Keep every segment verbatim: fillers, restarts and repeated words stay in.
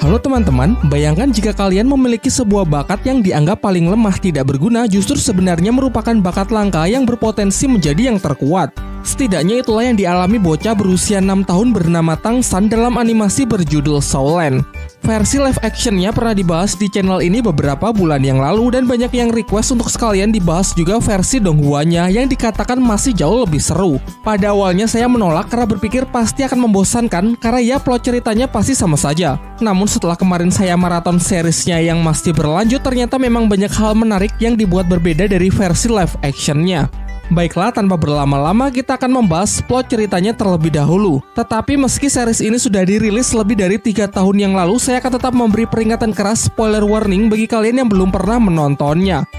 Halo teman-teman, bayangkan jika kalian memiliki sebuah bakat yang dianggap paling lemah tidak berguna justru sebenarnya merupakan bakat langka yang berpotensi menjadi yang terkuat. Setidaknya itulah yang dialami bocah berusia enam tahun bernama Tangsan dalam animasi berjudul Soulland. Versi live actionnya pernah dibahas di channel ini beberapa bulan yang lalu dan banyak yang request untuk sekalian dibahas juga versi donghuanya yang dikatakan masih jauh lebih seru. Pada awalnya saya menolak karena berpikir pasti akan membosankan karena ya plot ceritanya pasti sama saja. Namun setelah kemarin saya maraton seriesnya yang masih berlanjut, ternyata memang banyak hal menarik yang dibuat berbeda dari versi live actionnya. Baiklah, tanpa berlama-lama kita akan membahas plot ceritanya terlebih dahulu. Tetapi meski series ini sudah dirilis lebih dari tiga tahun yang lalu, saya akan tetap memberi peringatan keras spoiler warning bagi kalian yang belum pernah menontonnya.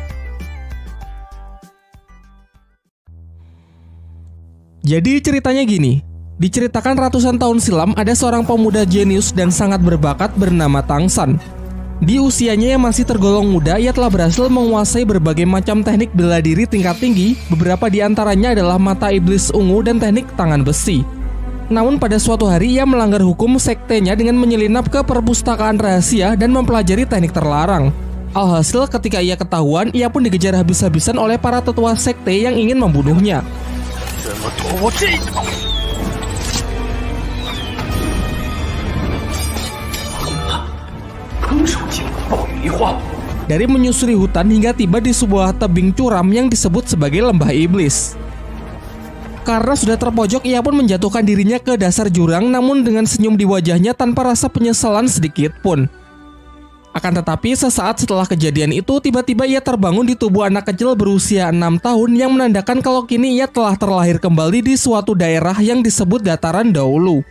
Jadi ceritanya gini, diceritakan ratusan tahun silam ada seorang pemuda jenius dan sangat berbakat bernama Tangsan. Di usianya yang masih tergolong muda, ia telah berhasil menguasai berbagai macam teknik bela diri tingkat tinggi, beberapa di antaranya adalah mata iblis ungu dan teknik tangan besi. Namun pada suatu hari ia melanggar hukum sektenya dengan menyelinap ke perpustakaan rahasia dan mempelajari teknik terlarang. Alhasil ketika ia ketahuan, ia pun dikejar habis-habisan oleh para tetua sekte yang ingin membunuhnya. Dari menyusuri hutan hingga tiba di sebuah tebing curam yang disebut sebagai lembah iblis. Karena sudah terpojok, ia pun menjatuhkan dirinya ke dasar jurang, namun dengan senyum di wajahnya tanpa rasa penyesalan sedikit pun. Akan tetapi sesaat setelah kejadian itu, tiba-tiba ia terbangun di tubuh anak kecil berusia enam tahun yang menandakan kalau kini ia telah terlahir kembali di suatu daerah yang disebut dataran dahulu.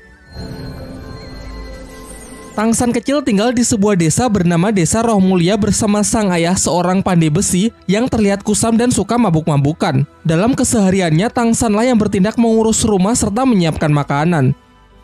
Tangsan kecil tinggal di sebuah desa bernama Desa Roh Mulia bersama sang ayah seorang pandai besi yang terlihat kusam dan suka mabuk-mabukan. Dalam kesehariannya, Tangsanlah yang bertindak mengurus rumah serta menyiapkan makanan.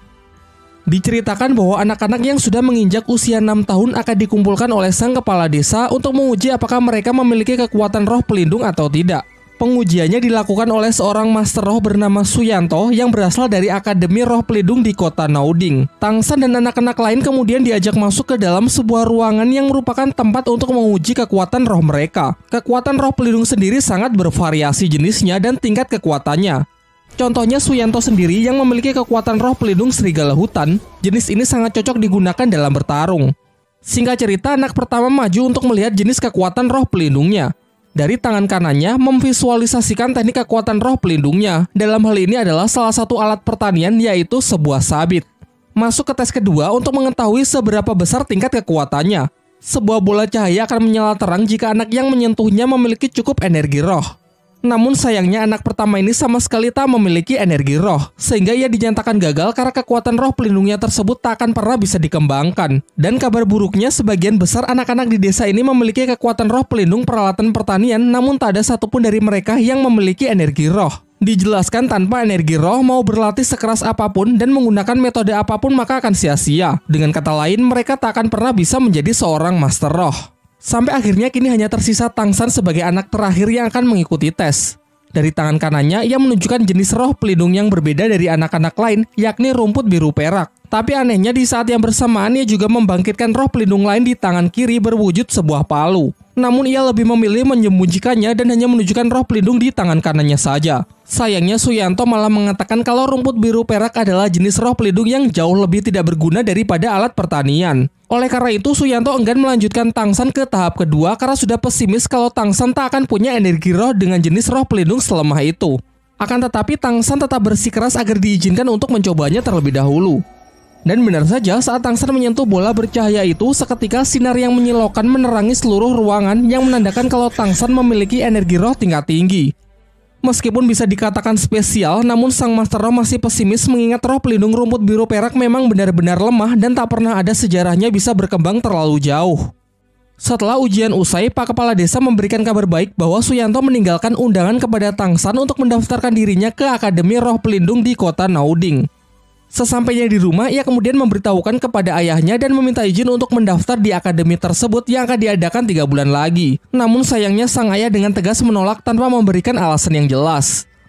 Diceritakan bahwa anak-anak yang sudah menginjak usia enam tahun akan dikumpulkan oleh sang kepala desa untuk menguji apakah mereka memiliki kekuatan roh pelindung atau tidak. Pengujiannya dilakukan oleh seorang master roh bernama Suyanto yang berasal dari Akademi Roh Pelindung di kota Nauding. Tangsan dan anak-anak lain kemudian diajak masuk ke dalam sebuah ruangan yang merupakan tempat untuk menguji kekuatan roh mereka. Kekuatan roh pelindung sendiri sangat bervariasi jenisnya dan tingkat kekuatannya. Contohnya Suyanto sendiri yang memiliki kekuatan roh pelindung serigala hutan. Jenis ini sangat cocok digunakan dalam bertarung. Singkat cerita, anak pertama maju untuk melihat jenis kekuatan roh pelindungnya. Dari tangan kanannya memvisualisasikan teknik kekuatan roh pelindungnya. Dalam hal ini adalah salah satu alat pertanian, yaitu sebuah sabit. Masuk ke tes kedua untuk mengetahui seberapa besar tingkat kekuatannya. Sebuah bola cahaya akan menyala terang jika anak yang menyentuhnya memiliki cukup energi roh. Namun sayangnya anak pertama ini sama sekali tak memiliki energi roh, sehingga ia dinyatakan gagal karena kekuatan roh pelindungnya tersebut tak akan pernah bisa dikembangkan. Dan kabar buruknya, sebagian besar anak-anak di desa ini memiliki kekuatan roh pelindung peralatan pertanian, namun tak ada satupun dari mereka yang memiliki energi roh. Dijelaskan tanpa energi roh, mau berlatih sekeras apapun dan menggunakan metode apapun maka akan sia-sia. Dengan kata lain, mereka tak akan pernah bisa menjadi seorang master roh. Sampai akhirnya kini hanya tersisa Tangsan sebagai anak terakhir yang akan mengikuti tes. Dari tangan kanannya, ia menunjukkan jenis roh pelindung yang berbeda dari anak-anak lain, yakni rumput biru perak. Tapi anehnya di saat yang bersamaan ia juga membangkitkan roh pelindung lain di tangan kiri berwujud sebuah palu. Namun ia lebih memilih menyembunyikannya dan hanya menunjukkan roh pelindung di tangan kanannya saja. Sayangnya Suyanto malah mengatakan kalau rumput biru perak adalah jenis roh pelindung yang jauh lebih tidak berguna daripada alat pertanian. Oleh karena itu, Suyanto enggan melanjutkan Tangsan ke tahap kedua karena sudah pesimis kalau Tangsan tak akan punya energi roh dengan jenis roh pelindung selemah itu. Akan tetapi Tangsan tetap bersikeras agar diizinkan untuk mencobanya terlebih dahulu. Dan benar saja, saat Tangsan menyentuh bola bercahaya itu, seketika sinar yang menyilaukan menerangi seluruh ruangan yang menandakan kalau Tangsan memiliki energi roh tingkat tinggi. Meskipun bisa dikatakan spesial, namun sang master roh masih pesimis mengingat roh pelindung rumput biru perak memang benar-benar lemah dan tak pernah ada sejarahnya bisa berkembang terlalu jauh. Setelah ujian usai, Pak Kepala Desa memberikan kabar baik bahwa Suyanto meninggalkan undangan kepada Tangsan untuk mendaftarkan dirinya ke Akademi Roh Pelindung di kota Nauding. Sesampainya di rumah, ia kemudian memberitahukan kepada ayahnya dan meminta izin untuk mendaftar di akademi tersebut yang akan diadakan tiga bulan lagi. Namun sayangnya sang ayah dengan tegas menolak tanpa memberikan alasan yang jelas.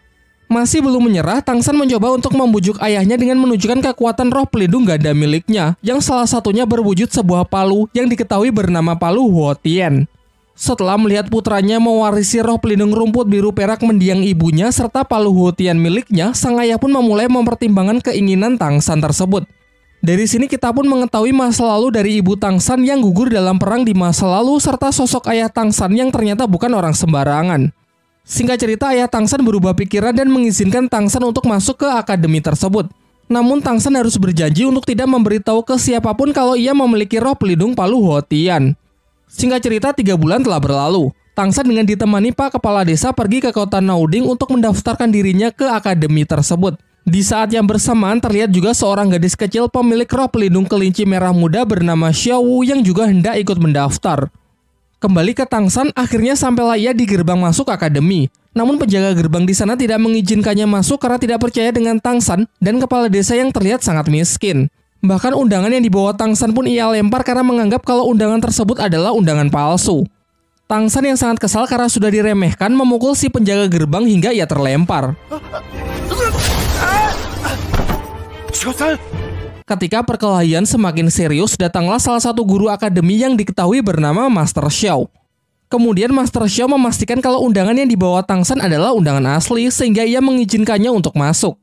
Masih belum menyerah, Tang San mencoba untuk membujuk ayahnya dengan menunjukkan kekuatan roh pelindung ganda miliknya, yang salah satunya berwujud sebuah palu yang diketahui bernama palu Huo Tian. Setelah melihat putranya mewarisi roh pelindung rumput biru perak mendiang ibunya serta palu Huo Tian miliknya, sang ayah pun memulai mempertimbangkan keinginan Tang San tersebut. Dari sini kita pun mengetahui masa lalu dari ibu Tang San yang gugur dalam perang di masa lalu serta sosok ayah Tang San yang ternyata bukan orang sembarangan. Singkat cerita, ayah Tang San berubah pikiran dan mengizinkan Tang San untuk masuk ke akademi tersebut. Namun Tang San harus berjanji untuk tidak memberitahu ke siapapun kalau ia memiliki roh pelindung palu Huo Tian. Singkat cerita, tiga bulan telah berlalu. Tang San dengan ditemani Pak Kepala Desa pergi ke kota Nauding untuk mendaftarkan dirinya ke akademi tersebut. Di saat yang bersamaan terlihat juga seorang gadis kecil pemilik roh pelindung kelinci merah muda bernama Xiao Wu yang juga hendak ikut mendaftar. Kembali ke Tang San, akhirnya sampailah ia di gerbang masuk akademi. Namun penjaga gerbang di sana tidak mengizinkannya masuk karena tidak percaya dengan Tang San dan kepala desa yang terlihat sangat miskin. Bahkan undangan yang dibawa Tang San pun ia lempar karena menganggap kalau undangan tersebut adalah undangan palsu. Tang San yang sangat kesal karena sudah diremehkan memukul si penjaga gerbang hingga ia terlempar. Ketika perkelahian semakin serius, datanglah salah satu guru akademi yang diketahui bernama Master Xiao. Kemudian Master Xiao memastikan kalau undangan yang dibawa Tang San adalah undangan asli sehingga ia mengizinkannya untuk masuk.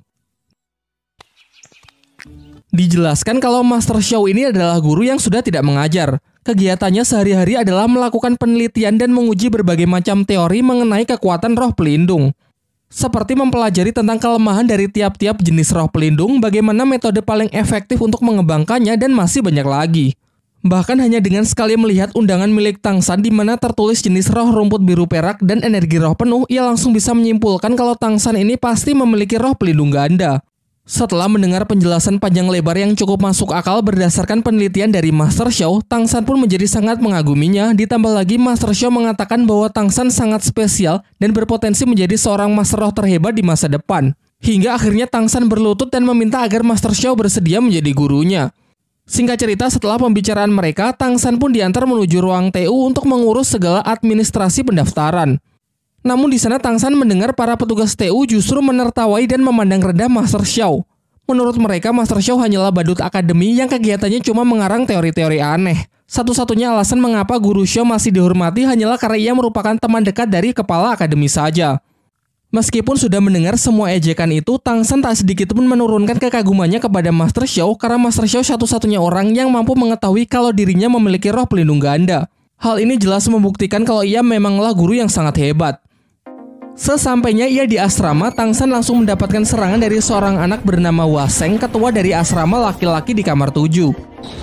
Dijelaskan kalau Master Xiao ini adalah guru yang sudah tidak mengajar. Kegiatannya sehari-hari adalah melakukan penelitian dan menguji berbagai macam teori mengenai kekuatan roh pelindung. Seperti mempelajari tentang kelemahan dari tiap-tiap jenis roh pelindung, bagaimana metode paling efektif untuk mengembangkannya, dan masih banyak lagi. Bahkan hanya dengan sekali melihat undangan milik Tang San di mana tertulis jenis roh rumput biru perak dan energi roh penuh, ia langsung bisa menyimpulkan kalau Tang San ini pasti memiliki roh pelindung ganda. Setelah mendengar penjelasan panjang lebar yang cukup masuk akal berdasarkan penelitian dari Master Xiao, Tang San pun menjadi sangat mengaguminya. Ditambah lagi Master Xiao mengatakan bahwa Tang San sangat spesial dan berpotensi menjadi seorang master roh terhebat di masa depan. Hingga akhirnya Tang San berlutut dan meminta agar Master Xiao bersedia menjadi gurunya. Singkat cerita, setelah pembicaraan mereka, Tang San pun diantar menuju ruang T U untuk mengurus segala administrasi pendaftaran. Namun di sana Tang San mendengar para petugas T U justru menertawai dan memandang rendah Master Xiao. Menurut mereka, Master Xiao hanyalah badut akademi yang kegiatannya cuma mengarang teori-teori aneh. Satu-satunya alasan mengapa guru Xiao masih dihormati hanyalah karena ia merupakan teman dekat dari kepala akademi saja. Meskipun sudah mendengar semua ejekan itu, Tang San tak sedikit pun menurunkan kekagumannya kepada Master Xiao karena Master Xiao satu-satunya orang yang mampu mengetahui kalau dirinya memiliki roh pelindung ganda. Hal ini jelas membuktikan kalau ia memanglah guru yang sangat hebat. Sesampainya ia di asrama, Tang San langsung mendapatkan serangan dari seorang anak bernama Waseng, ketua dari asrama laki-laki di kamar tujuh.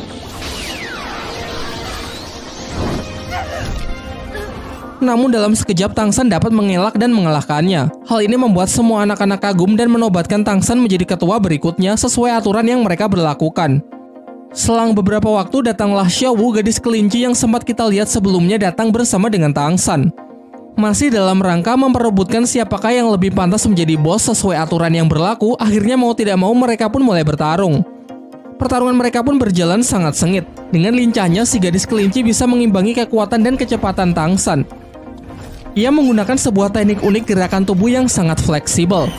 Namun dalam sekejap Tang San dapat mengelak dan mengalahkannya. Hal ini membuat semua anak-anak kagum dan menobatkan Tang San menjadi ketua berikutnya sesuai aturan yang mereka berlakukan. Selang beberapa waktu datanglah Xiao Wu, gadis kelinci yang sempat kita lihat sebelumnya, datang bersama dengan Tang San. Masih dalam rangka memperebutkan siapakah yang lebih pantas menjadi bos sesuai aturan yang berlaku, akhirnya mau tidak mau mereka pun mulai bertarung. Pertarungan mereka pun berjalan sangat sengit. Dengan lincahnya si gadis kelinci bisa mengimbangi kekuatan dan kecepatan Tang San. Ia menggunakan sebuah teknik unik gerakan tubuh yang sangat fleksibel.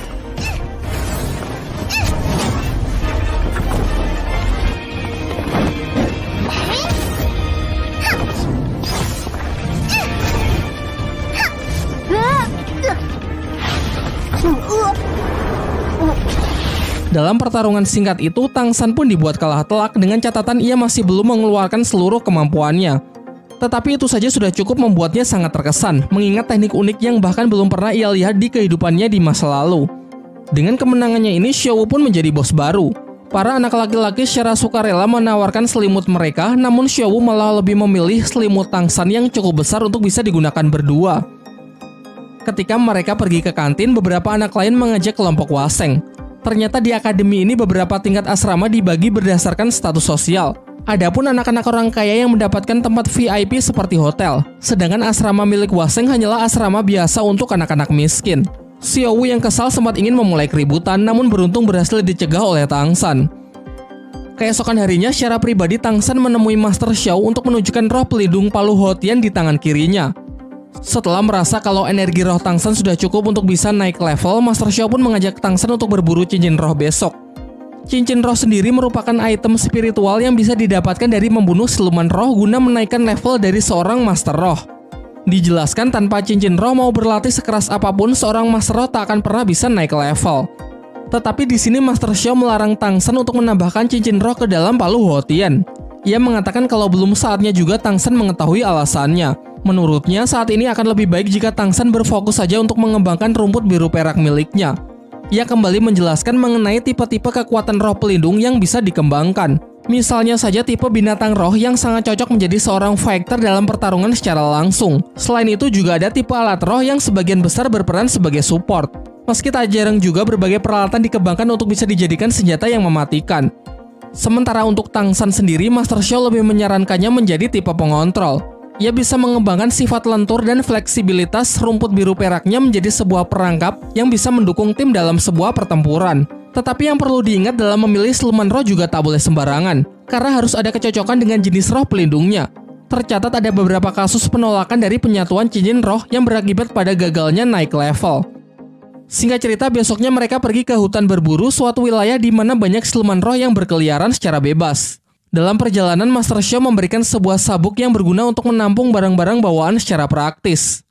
Dalam pertarungan singkat itu, Tang San pun dibuat kalah telak dengan catatan ia masih belum mengeluarkan seluruh kemampuannya. Tetapi itu saja sudah cukup membuatnya sangat terkesan, mengingat teknik unik yang bahkan belum pernah ia lihat di kehidupannya di masa lalu. Dengan kemenangannya ini, Xiao Wu pun menjadi bos baru. Para anak laki-laki secara sukarela menawarkan selimut mereka, namun Xiao Wu malah lebih memilih selimut Tang San yang cukup besar untuk bisa digunakan berdua. Ketika mereka pergi ke kantin, beberapa anak lain mengajak kelompok Waseng. Ternyata di akademi ini beberapa tingkat asrama dibagi berdasarkan status sosial. Adapun anak-anak orang kaya yang mendapatkan tempat V I P seperti hotel. Sedangkan asrama milik Waseng hanyalah asrama biasa untuk anak-anak miskin. Xiao Wu yang kesal sempat ingin memulai keributan, namun beruntung berhasil dicegah oleh Tang San. Keesokan harinya, secara pribadi Tang San menemui Master Xiao untuk menunjukkan roh pelindung palu Huo Tian di tangan kirinya. Setelah merasa kalau energi roh Tang San sudah cukup untuk bisa naik level, Master Xiao pun mengajak Tang San untuk berburu cincin roh besok. Cincin roh sendiri merupakan item spiritual yang bisa didapatkan dari membunuh siluman roh guna menaikkan level dari seorang Master Roh. Dijelaskan tanpa cincin roh mau berlatih sekeras apapun, seorang Master Roh tak akan pernah bisa naik level. Tetapi di sini Master Xiao melarang Tang San untuk menambahkan cincin roh ke dalam palu Huotian. Ia mengatakan kalau belum saatnya juga Tang San mengetahui alasannya. Menurutnya saat ini akan lebih baik jika Tang San berfokus saja untuk mengembangkan rumput biru perak miliknya. Ia kembali menjelaskan mengenai tipe-tipe kekuatan roh pelindung yang bisa dikembangkan. Misalnya saja tipe binatang roh yang sangat cocok menjadi seorang fighter dalam pertarungan secara langsung. Selain itu juga ada tipe alat roh yang sebagian besar berperan sebagai support. Meski tak jarang juga berbagai peralatan dikembangkan untuk bisa dijadikan senjata yang mematikan. Sementara untuk Tang San sendiri, Master Xiao lebih menyarankannya menjadi tipe pengontrol. Ia bisa mengembangkan sifat lentur dan fleksibilitas rumput biru peraknya menjadi sebuah perangkap yang bisa mendukung tim dalam sebuah pertempuran. Tetapi yang perlu diingat dalam memilih siluman roh juga tak boleh sembarangan, karena harus ada kecocokan dengan jenis roh pelindungnya. Tercatat ada beberapa kasus penolakan dari penyatuan cincin roh yang berakibat pada gagalnya naik level. Singkat cerita, besoknya mereka pergi ke hutan berburu, suatu wilayah di mana banyak siluman roh yang berkeliaran secara bebas. Dalam perjalanan, Master Xiao memberikan sebuah sabuk yang berguna untuk menampung barang-barang bawaan secara praktis.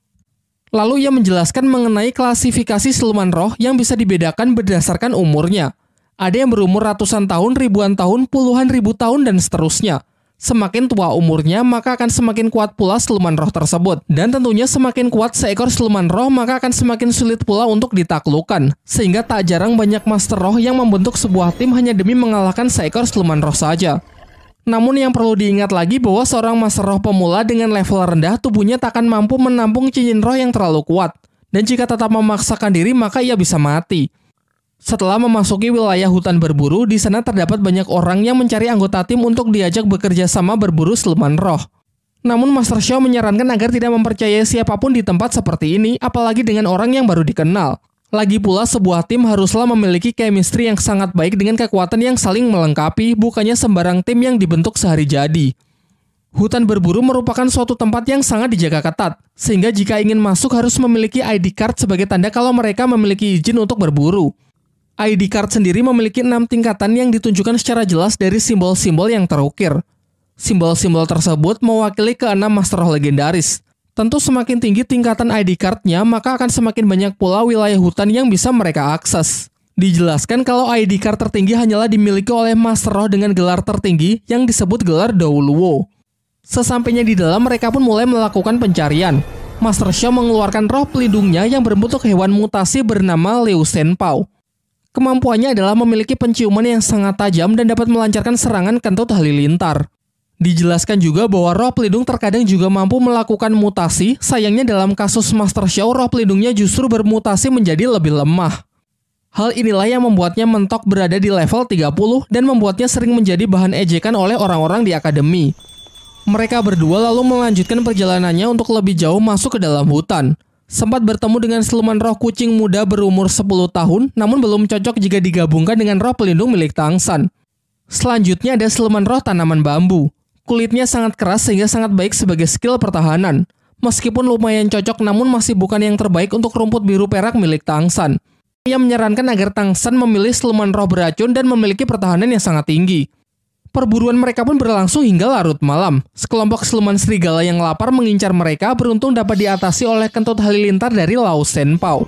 Lalu ia menjelaskan mengenai klasifikasi siluman roh yang bisa dibedakan berdasarkan umurnya. Ada yang berumur ratusan tahun, ribuan tahun, puluhan ribu tahun, dan seterusnya. Semakin tua umurnya, maka akan semakin kuat pula siluman roh tersebut. Dan tentunya semakin kuat seekor siluman roh, maka akan semakin sulit pula untuk ditaklukkan. Sehingga tak jarang banyak Master Roh yang membentuk sebuah tim hanya demi mengalahkan seekor siluman roh saja. Namun yang perlu diingat lagi bahwa seorang Master Roh pemula dengan level rendah, tubuhnya tak akan mampu menampung cincin roh yang terlalu kuat. Dan jika tetap memaksakan diri, maka ia bisa mati. Setelah memasuki wilayah hutan berburu, di sana terdapat banyak orang yang mencari anggota tim untuk diajak bekerja sama berburu siluman roh. Namun Master Xiao menyarankan agar tidak mempercayai siapapun di tempat seperti ini, apalagi dengan orang yang baru dikenal. Lagi pula sebuah tim haruslah memiliki chemistry yang sangat baik dengan kekuatan yang saling melengkapi, bukannya sembarang tim yang dibentuk sehari jadi. Hutan berburu merupakan suatu tempat yang sangat dijaga ketat, sehingga jika ingin masuk harus memiliki I D card sebagai tanda kalau mereka memiliki izin untuk berburu. I D card sendiri memiliki enam tingkatan yang ditunjukkan secara jelas dari simbol-simbol yang terukir. Simbol-simbol tersebut mewakili keenam Master Roh legendaris. Tentu semakin tinggi tingkatan I D card-nya, maka akan semakin banyak pula wilayah hutan yang bisa mereka akses. Dijelaskan kalau I D card tertinggi hanyalah dimiliki oleh Master Roh dengan gelar tertinggi yang disebut gelar Dou Luo. Sesampainya di dalam, mereka pun mulai melakukan pencarian. Master Xiao mengeluarkan roh pelindungnya yang berbentuk hewan mutasi bernama Liu Shenpao. Kemampuannya adalah memiliki penciuman yang sangat tajam dan dapat melancarkan serangan kentut halilintar. Dijelaskan juga bahwa roh pelindung terkadang juga mampu melakukan mutasi, sayangnya dalam kasus Master Xiao, roh pelindungnya justru bermutasi menjadi lebih lemah. Hal inilah yang membuatnya mentok berada di level tiga puluh dan membuatnya sering menjadi bahan ejekan oleh orang-orang di akademi. Mereka berdua lalu melanjutkan perjalanannya untuk lebih jauh masuk ke dalam hutan. Sempat bertemu dengan siluman roh kucing muda berumur sepuluh tahun, namun belum cocok jika digabungkan dengan roh pelindung milik Tang San. Selanjutnya ada siluman roh tanaman bambu. Kulitnya sangat keras sehingga sangat baik sebagai skill pertahanan. Meskipun lumayan cocok, namun masih bukan yang terbaik untuk rumput biru perak milik Tang San. Ia menyarankan agar Tang San memilih siluman roh beracun dan memiliki pertahanan yang sangat tinggi. Perburuan mereka pun berlangsung hingga larut malam. Sekelompok siluman serigala yang lapar mengincar mereka, beruntung dapat diatasi oleh kentut halilintar dari Liu Shenpao.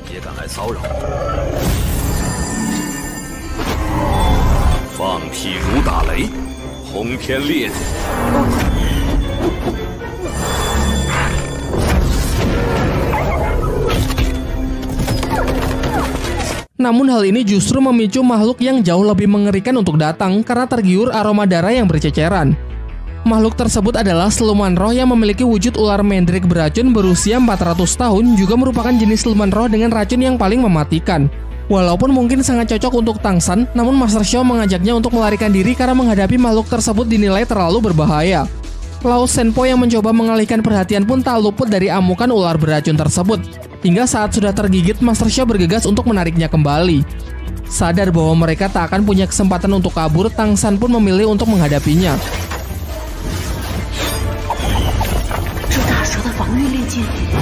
Namun hal ini justru memicu makhluk yang jauh lebih mengerikan untuk datang karena tergiur aroma darah yang berceceran. Makhluk tersebut adalah siluman roh yang memiliki wujud ular mendrik beracun berusia empat ratus tahun, juga merupakan jenis siluman roh dengan racun yang paling mematikan. Walaupun mungkin sangat cocok untuk Tang San, namun Master Xiao mengajaknya untuk melarikan diri karena menghadapi makhluk tersebut dinilai terlalu berbahaya. Liu Shenpao yang mencoba mengalihkan perhatian pun tak luput dari amukan ular beracun tersebut. Hingga saat sudah tergigit, Master Xiao bergegas untuk menariknya kembali. Sadar bahwa mereka tak akan punya kesempatan untuk kabur, Tang San pun memilih untuk menghadapinya. 御力剑。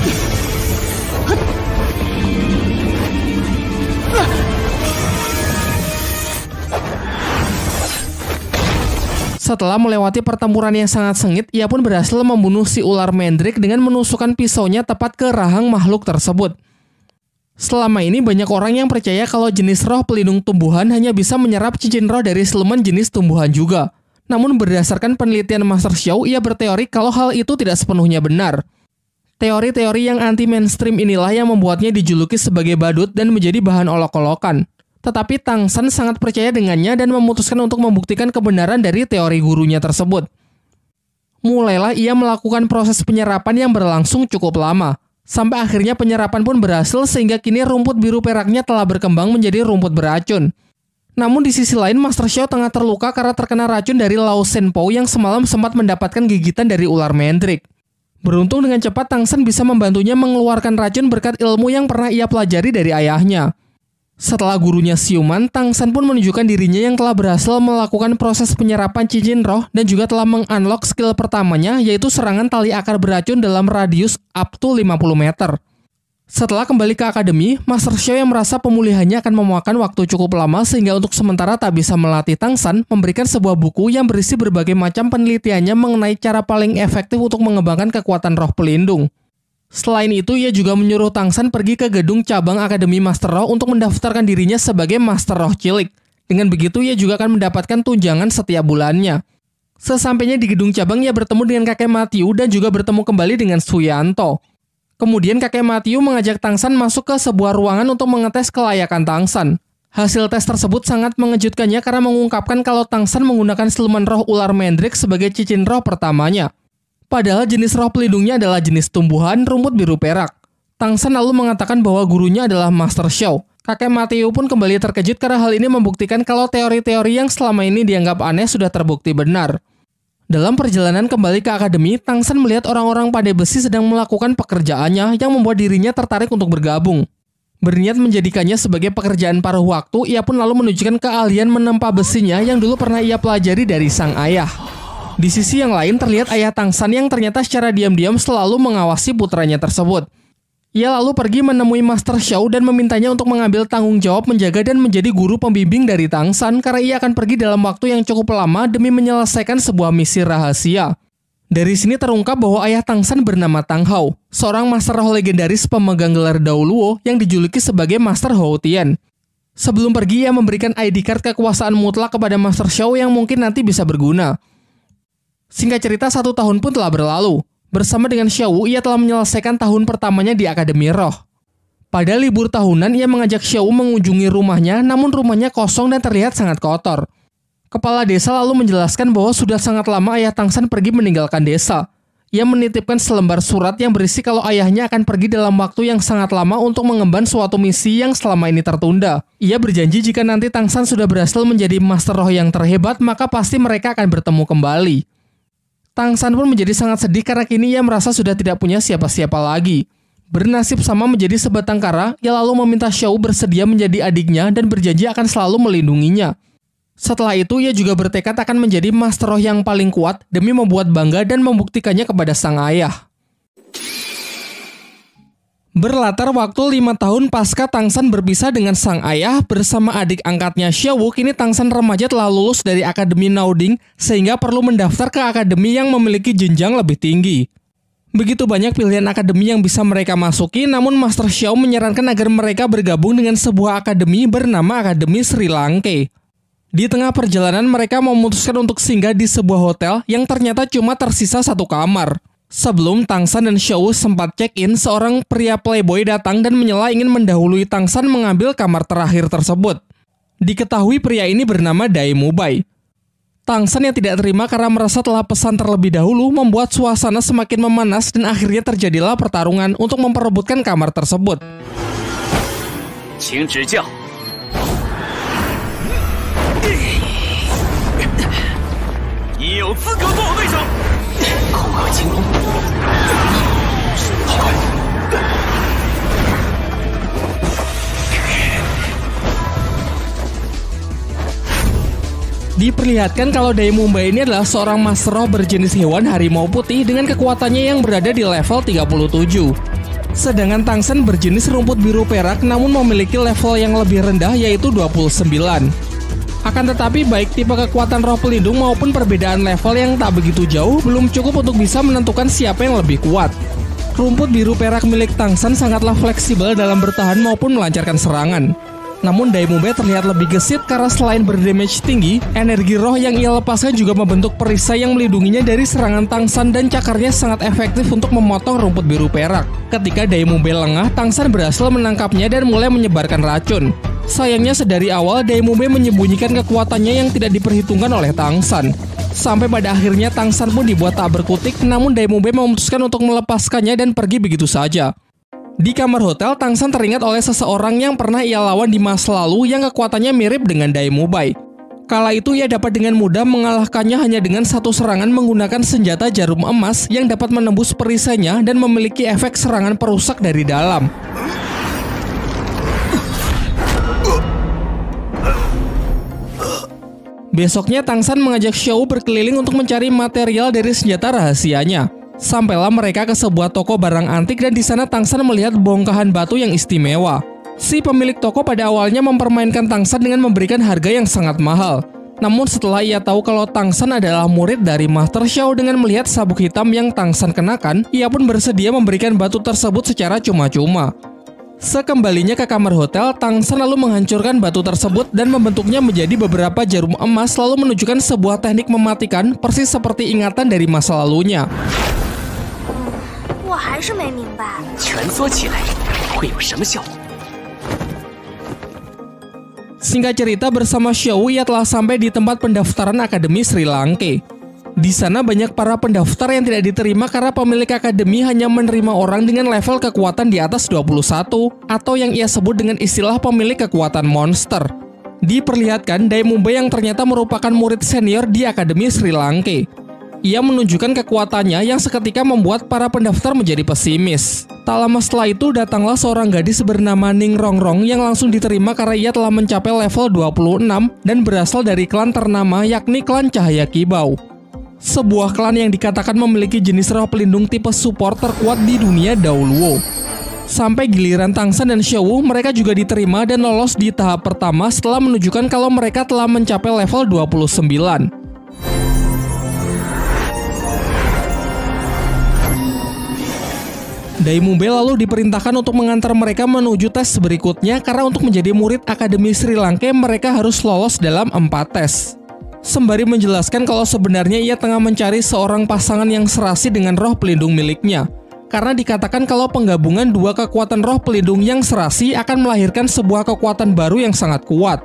Setelah melewati pertempuran yang sangat sengit, ia pun berhasil membunuh si ular Mandrake dengan menusukkan pisaunya tepat ke rahang makhluk tersebut. Selama ini banyak orang yang percaya kalau jenis roh pelindung tumbuhan hanya bisa menyerap cincin roh dari siluman jenis tumbuhan juga. Namun berdasarkan penelitian Master Xiao, ia berteori kalau hal itu tidak sepenuhnya benar. Teori-teori yang anti-mainstream inilah yang membuatnya dijuluki sebagai badut dan menjadi bahan olok-olokan. Tetapi Tang San sangat percaya dengannya dan memutuskan untuk membuktikan kebenaran dari teori gurunya tersebut. Mulailah ia melakukan proses penyerapan yang berlangsung cukup lama. Sampai akhirnya penyerapan pun berhasil sehingga kini rumput biru peraknya telah berkembang menjadi rumput beracun. Namun di sisi lain Master Xiao tengah terluka karena terkena racun dari Lao Shenpo yang semalam sempat mendapatkan gigitan dari ular Mandrake. Beruntung dengan cepat Tang San bisa membantunya mengeluarkan racun berkat ilmu yang pernah ia pelajari dari ayahnya. Setelah gurunya siuman, Tang San pun menunjukkan dirinya yang telah berhasil melakukan proses penyerapan cincin roh dan juga telah meng-unlock skill pertamanya, yaitu serangan tali akar beracun dalam radius up to lima puluh meter. Setelah kembali ke akademi, Master Xiao yang merasa pemulihannya akan memakan waktu cukup lama sehingga untuk sementara tak bisa melatih Tang San, memberikan sebuah buku yang berisi berbagai macam penelitiannya mengenai cara paling efektif untuk mengembangkan kekuatan roh pelindung. Selain itu, ia juga menyuruh Tang San pergi ke gedung cabang Akademi Master Roh untuk mendaftarkan dirinya sebagai Master Roh Cilik. Dengan begitu, ia juga akan mendapatkan tunjangan setiap bulannya. Sesampainya di gedung cabang, ia bertemu dengan kakek Matthew dan juga bertemu kembali dengan Suyanto. Kemudian kakek Matthew mengajak Tang San masuk ke sebuah ruangan untuk mengetes kelayakan Tang San. Hasil tes tersebut sangat mengejutkannya karena mengungkapkan kalau Tang San menggunakan siluman roh ular Mandrake sebagai cincin roh pertamanya. Padahal jenis roh pelindungnya adalah jenis tumbuhan rumput biru perak. Tang San lalu mengatakan bahwa gurunya adalah Master Xiao. Kakek Matthew pun kembali terkejut karena hal ini membuktikan kalau teori-teori yang selama ini dianggap aneh sudah terbukti benar. Dalam perjalanan kembali ke akademi, Tang San melihat orang-orang pandai besi sedang melakukan pekerjaannya yang membuat dirinya tertarik untuk bergabung. Berniat menjadikannya sebagai pekerjaan paruh waktu, ia pun lalu menunjukkan keahlian menempa besinya yang dulu pernah ia pelajari dari sang ayah. Di sisi yang lain terlihat ayah Tang San yang ternyata secara diam-diam selalu mengawasi putranya tersebut. Ia lalu pergi menemui Master Xiao dan memintanya untuk mengambil tanggung jawab menjaga dan menjadi guru pembimbing dari Tang San karena ia akan pergi dalam waktu yang cukup lama demi menyelesaikan sebuah misi rahasia. Dari sini terungkap bahwa ayah Tang San bernama Tang Hao, seorang Master Roh legendaris pemegang gelar Dao Luo yang dijuluki sebagai Master Hou Tian. Sebelum pergi, ia memberikan I D card kekuasaan mutlak kepada Master Xiao yang mungkin nanti bisa berguna. Singkat cerita, satu tahun pun telah berlalu. Bersama dengan Xiao, ia telah menyelesaikan tahun pertamanya di Akademi Roh. Pada libur tahunan, ia mengajak Xiao mengunjungi rumahnya, namun rumahnya kosong dan terlihat sangat kotor. Kepala desa lalu menjelaskan bahwa sudah sangat lama ayah Tang San pergi meninggalkan desa. Ia menitipkan selembar surat yang berisi kalau ayahnya akan pergi dalam waktu yang sangat lama untuk mengemban suatu misi yang selama ini tertunda. Ia berjanji jika nanti Tang San sudah berhasil menjadi Master Roh yang terhebat, maka pasti mereka akan bertemu kembali. Tang San pun menjadi sangat sedih karena kini ia merasa sudah tidak punya siapa-siapa lagi. Bernasib sama menjadi sebatang kara, ia lalu meminta Xiao bersedia menjadi adiknya dan berjanji akan selalu melindunginya. Setelah itu, ia juga bertekad akan menjadi Master Roh yang paling kuat demi membuat bangga dan membuktikannya kepada sang ayah. Berlatar waktu lima tahun pasca Tang San berpisah dengan sang ayah bersama adik angkatnya Xiao, kini Tang San remaja telah lulus dari Akademi Naoding sehingga perlu mendaftar ke akademi yang memiliki jenjang lebih tinggi. Begitu banyak pilihan akademi yang bisa mereka masuki, namun Master Xiao menyarankan agar mereka bergabung dengan sebuah akademi bernama Akademi Sri Lanka. Di tengah perjalanan, mereka memutuskan untuk singgah di sebuah hotel yang ternyata cuma tersisa satu kamar. Sebelum Tang San dan Xiao sempat check-in, seorang pria playboy datang dan menyela ingin mendahului Tang San mengambil kamar terakhir tersebut. Diketahui pria ini bernama Dai Mubai. Tang San yang tidak terima karena merasa telah pesan terlebih dahulu membuat suasana semakin memanas dan akhirnya terjadilah pertarungan untuk memperebutkan kamar tersebut. Diperlihatkan kalau Dai Mumbai ini adalah seorang master roh berjenis hewan harimau putih dengan kekuatannya yang berada di level tiga puluh tujuh. Sedangkan Tangsan berjenis rumput biru perak namun memiliki level yang lebih rendah yaitu dua puluh sembilan. Akan tetapi baik tipe kekuatan roh pelindung maupun perbedaan level yang tak begitu jauh belum cukup untuk bisa menentukan siapa yang lebih kuat. Rumput biru perak milik Tangsan sangatlah fleksibel dalam bertahan maupun melancarkan serangan. Namun Dai Mumbai terlihat lebih gesit karena selain berdamage tinggi, energi roh yang ia lepaskan juga membentuk perisai yang melindunginya dari serangan Tangsan dan cakarnya sangat efektif untuk memotong rumput biru perak. Ketika Dai Mumbai lengah, Tangsan berhasil menangkapnya dan mulai menyebarkan racun. Sayangnya sedari awal Dai Mumbai menyembunyikan kekuatannya yang tidak diperhitungkan oleh Tangsan. Sampai pada akhirnya Tangsan pun dibuat tak berkutik, namun Dai Mumbai memutuskan untuk melepaskannya dan pergi begitu saja. Di kamar hotel, Tangsan teringat oleh seseorang yang pernah ia lawan di masa lalu yang kekuatannya mirip dengan Dai Mumbai. Kala itu ia dapat dengan mudah mengalahkannya hanya dengan satu serangan menggunakan senjata jarum emas yang dapat menembus perisainya dan memiliki efek serangan perusak dari dalam. Besoknya Tangsan mengajak Xiao berkeliling untuk mencari material dari senjata rahasianya. Sampailah mereka ke sebuah toko barang antik dan di sana Tangsan melihat bongkahan batu yang istimewa. Si pemilik toko pada awalnya mempermainkan Tangsan dengan memberikan harga yang sangat mahal. Namun setelah ia tahu kalau Tangsan adalah murid dari Master Xiao dengan melihat sabuk hitam yang Tangsan kenakan, ia pun bersedia memberikan batu tersebut secara cuma-cuma. Sekembalinya ke kamar hotel, Tangsan lalu menghancurkan batu tersebut dan membentuknya menjadi beberapa jarum emas lalu menunjukkan sebuah teknik mematikan persis seperti ingatan dari masa lalunya. Singkat cerita, bersama Xiao ia telah sampai di tempat pendaftaran Akademi Sri Lanka. Di sana banyak para pendaftar yang tidak diterima karena pemilik akademi hanya menerima orang dengan level kekuatan di atas dua puluh satu atau yang ia sebut dengan istilah pemilik kekuatan monster. Diperlihatkan Dai Mumbai yang ternyata merupakan murid senior di Akademi Sri Lanka. Ia menunjukkan kekuatannya yang seketika membuat para pendaftar menjadi pesimis. Tak lama setelah itu datanglah seorang gadis bernama Ning Rongrong yang langsung diterima karena ia telah mencapai level dua puluh enam dan berasal dari klan ternama yakni klan Cahaya Kibau. Sebuah klan yang dikatakan memiliki jenis roh pelindung tipe support terkuat di dunia Daoluo. Sampai giliran Tangsan dan Xiao, mereka juga diterima dan lolos di tahap pertama setelah menunjukkan kalau mereka telah mencapai level dua puluh sembilan. Dai Mumbai lalu diperintahkan untuk mengantar mereka menuju tes berikutnya karena untuk menjadi murid Akademi Sri Lanka mereka harus lolos dalam empat tes. Sembari menjelaskan kalau sebenarnya ia tengah mencari seorang pasangan yang serasi dengan roh pelindung miliknya. Karena dikatakan kalau penggabungan dua kekuatan roh pelindung yang serasi akan melahirkan sebuah kekuatan baru yang sangat kuat.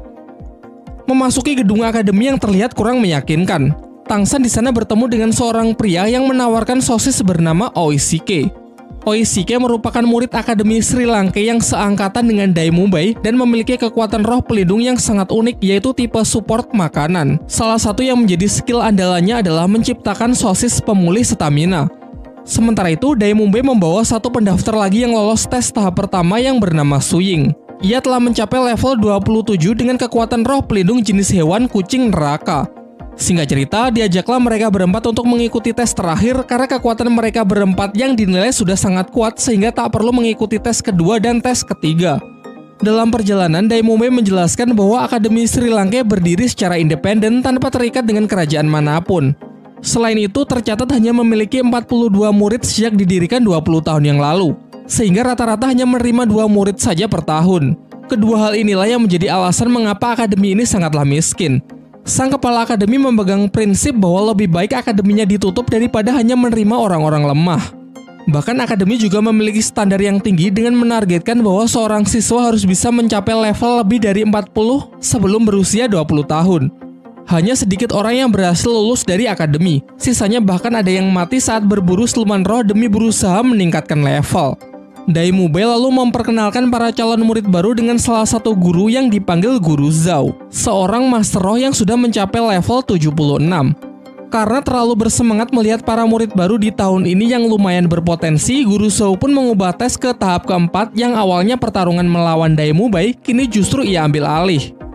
Memasuki gedung akademi yang terlihat kurang meyakinkan, Tangsan di sana bertemu dengan seorang pria yang menawarkan sosis bernama Oishike. Oishike merupakan murid Akademi Sri Lanka yang seangkatan dengan Dai Mumbai dan memiliki kekuatan roh pelindung yang sangat unik yaitu tipe support makanan. Salah satu yang menjadi skill andalannya adalah menciptakan sosis pemulih stamina. Sementara itu, Dai Mumbai membawa satu pendaftar lagi yang lolos tes tahap pertama yang bernama Suying. Ia telah mencapai level dua puluh tujuh dengan kekuatan roh pelindung jenis hewan kucing neraka. Singkat cerita, diajaklah mereka berempat untuk mengikuti tes terakhir karena kekuatan mereka berempat yang dinilai sudah sangat kuat sehingga tak perlu mengikuti tes kedua dan tes ketiga. Dalam perjalanan, Dai Mumbai menjelaskan bahwa Akademi Sri Lanka berdiri secara independen tanpa terikat dengan kerajaan manapun. Selain itu, tercatat hanya memiliki empat puluh dua murid sejak didirikan dua puluh tahun yang lalu, sehingga rata-rata hanya menerima dua murid saja per tahun. Kedua hal inilah yang menjadi alasan mengapa akademi ini sangatlah miskin. Sang kepala akademi memegang prinsip bahwa lebih baik akademinya ditutup daripada hanya menerima orang-orang lemah. Bahkan akademi juga memiliki standar yang tinggi dengan menargetkan bahwa seorang siswa harus bisa mencapai level lebih dari empat puluh sebelum berusia dua puluh tahun. Hanya sedikit orang yang berhasil lulus dari akademi, sisanya bahkan ada yang mati saat berburu siluman roh demi berusaha meningkatkan level. Dai Mumbai lalu memperkenalkan para calon murid baru dengan salah satu guru yang dipanggil Guru Zhao, seorang master roh yang sudah mencapai level tujuh puluh enam. Karena terlalu bersemangat melihat para murid baru di tahun ini yang lumayan berpotensi, Guru Zhao pun mengubah tes ke tahap keempat yang awalnya pertarungan melawan Dai Mumbai, kini justru ia ambil alih.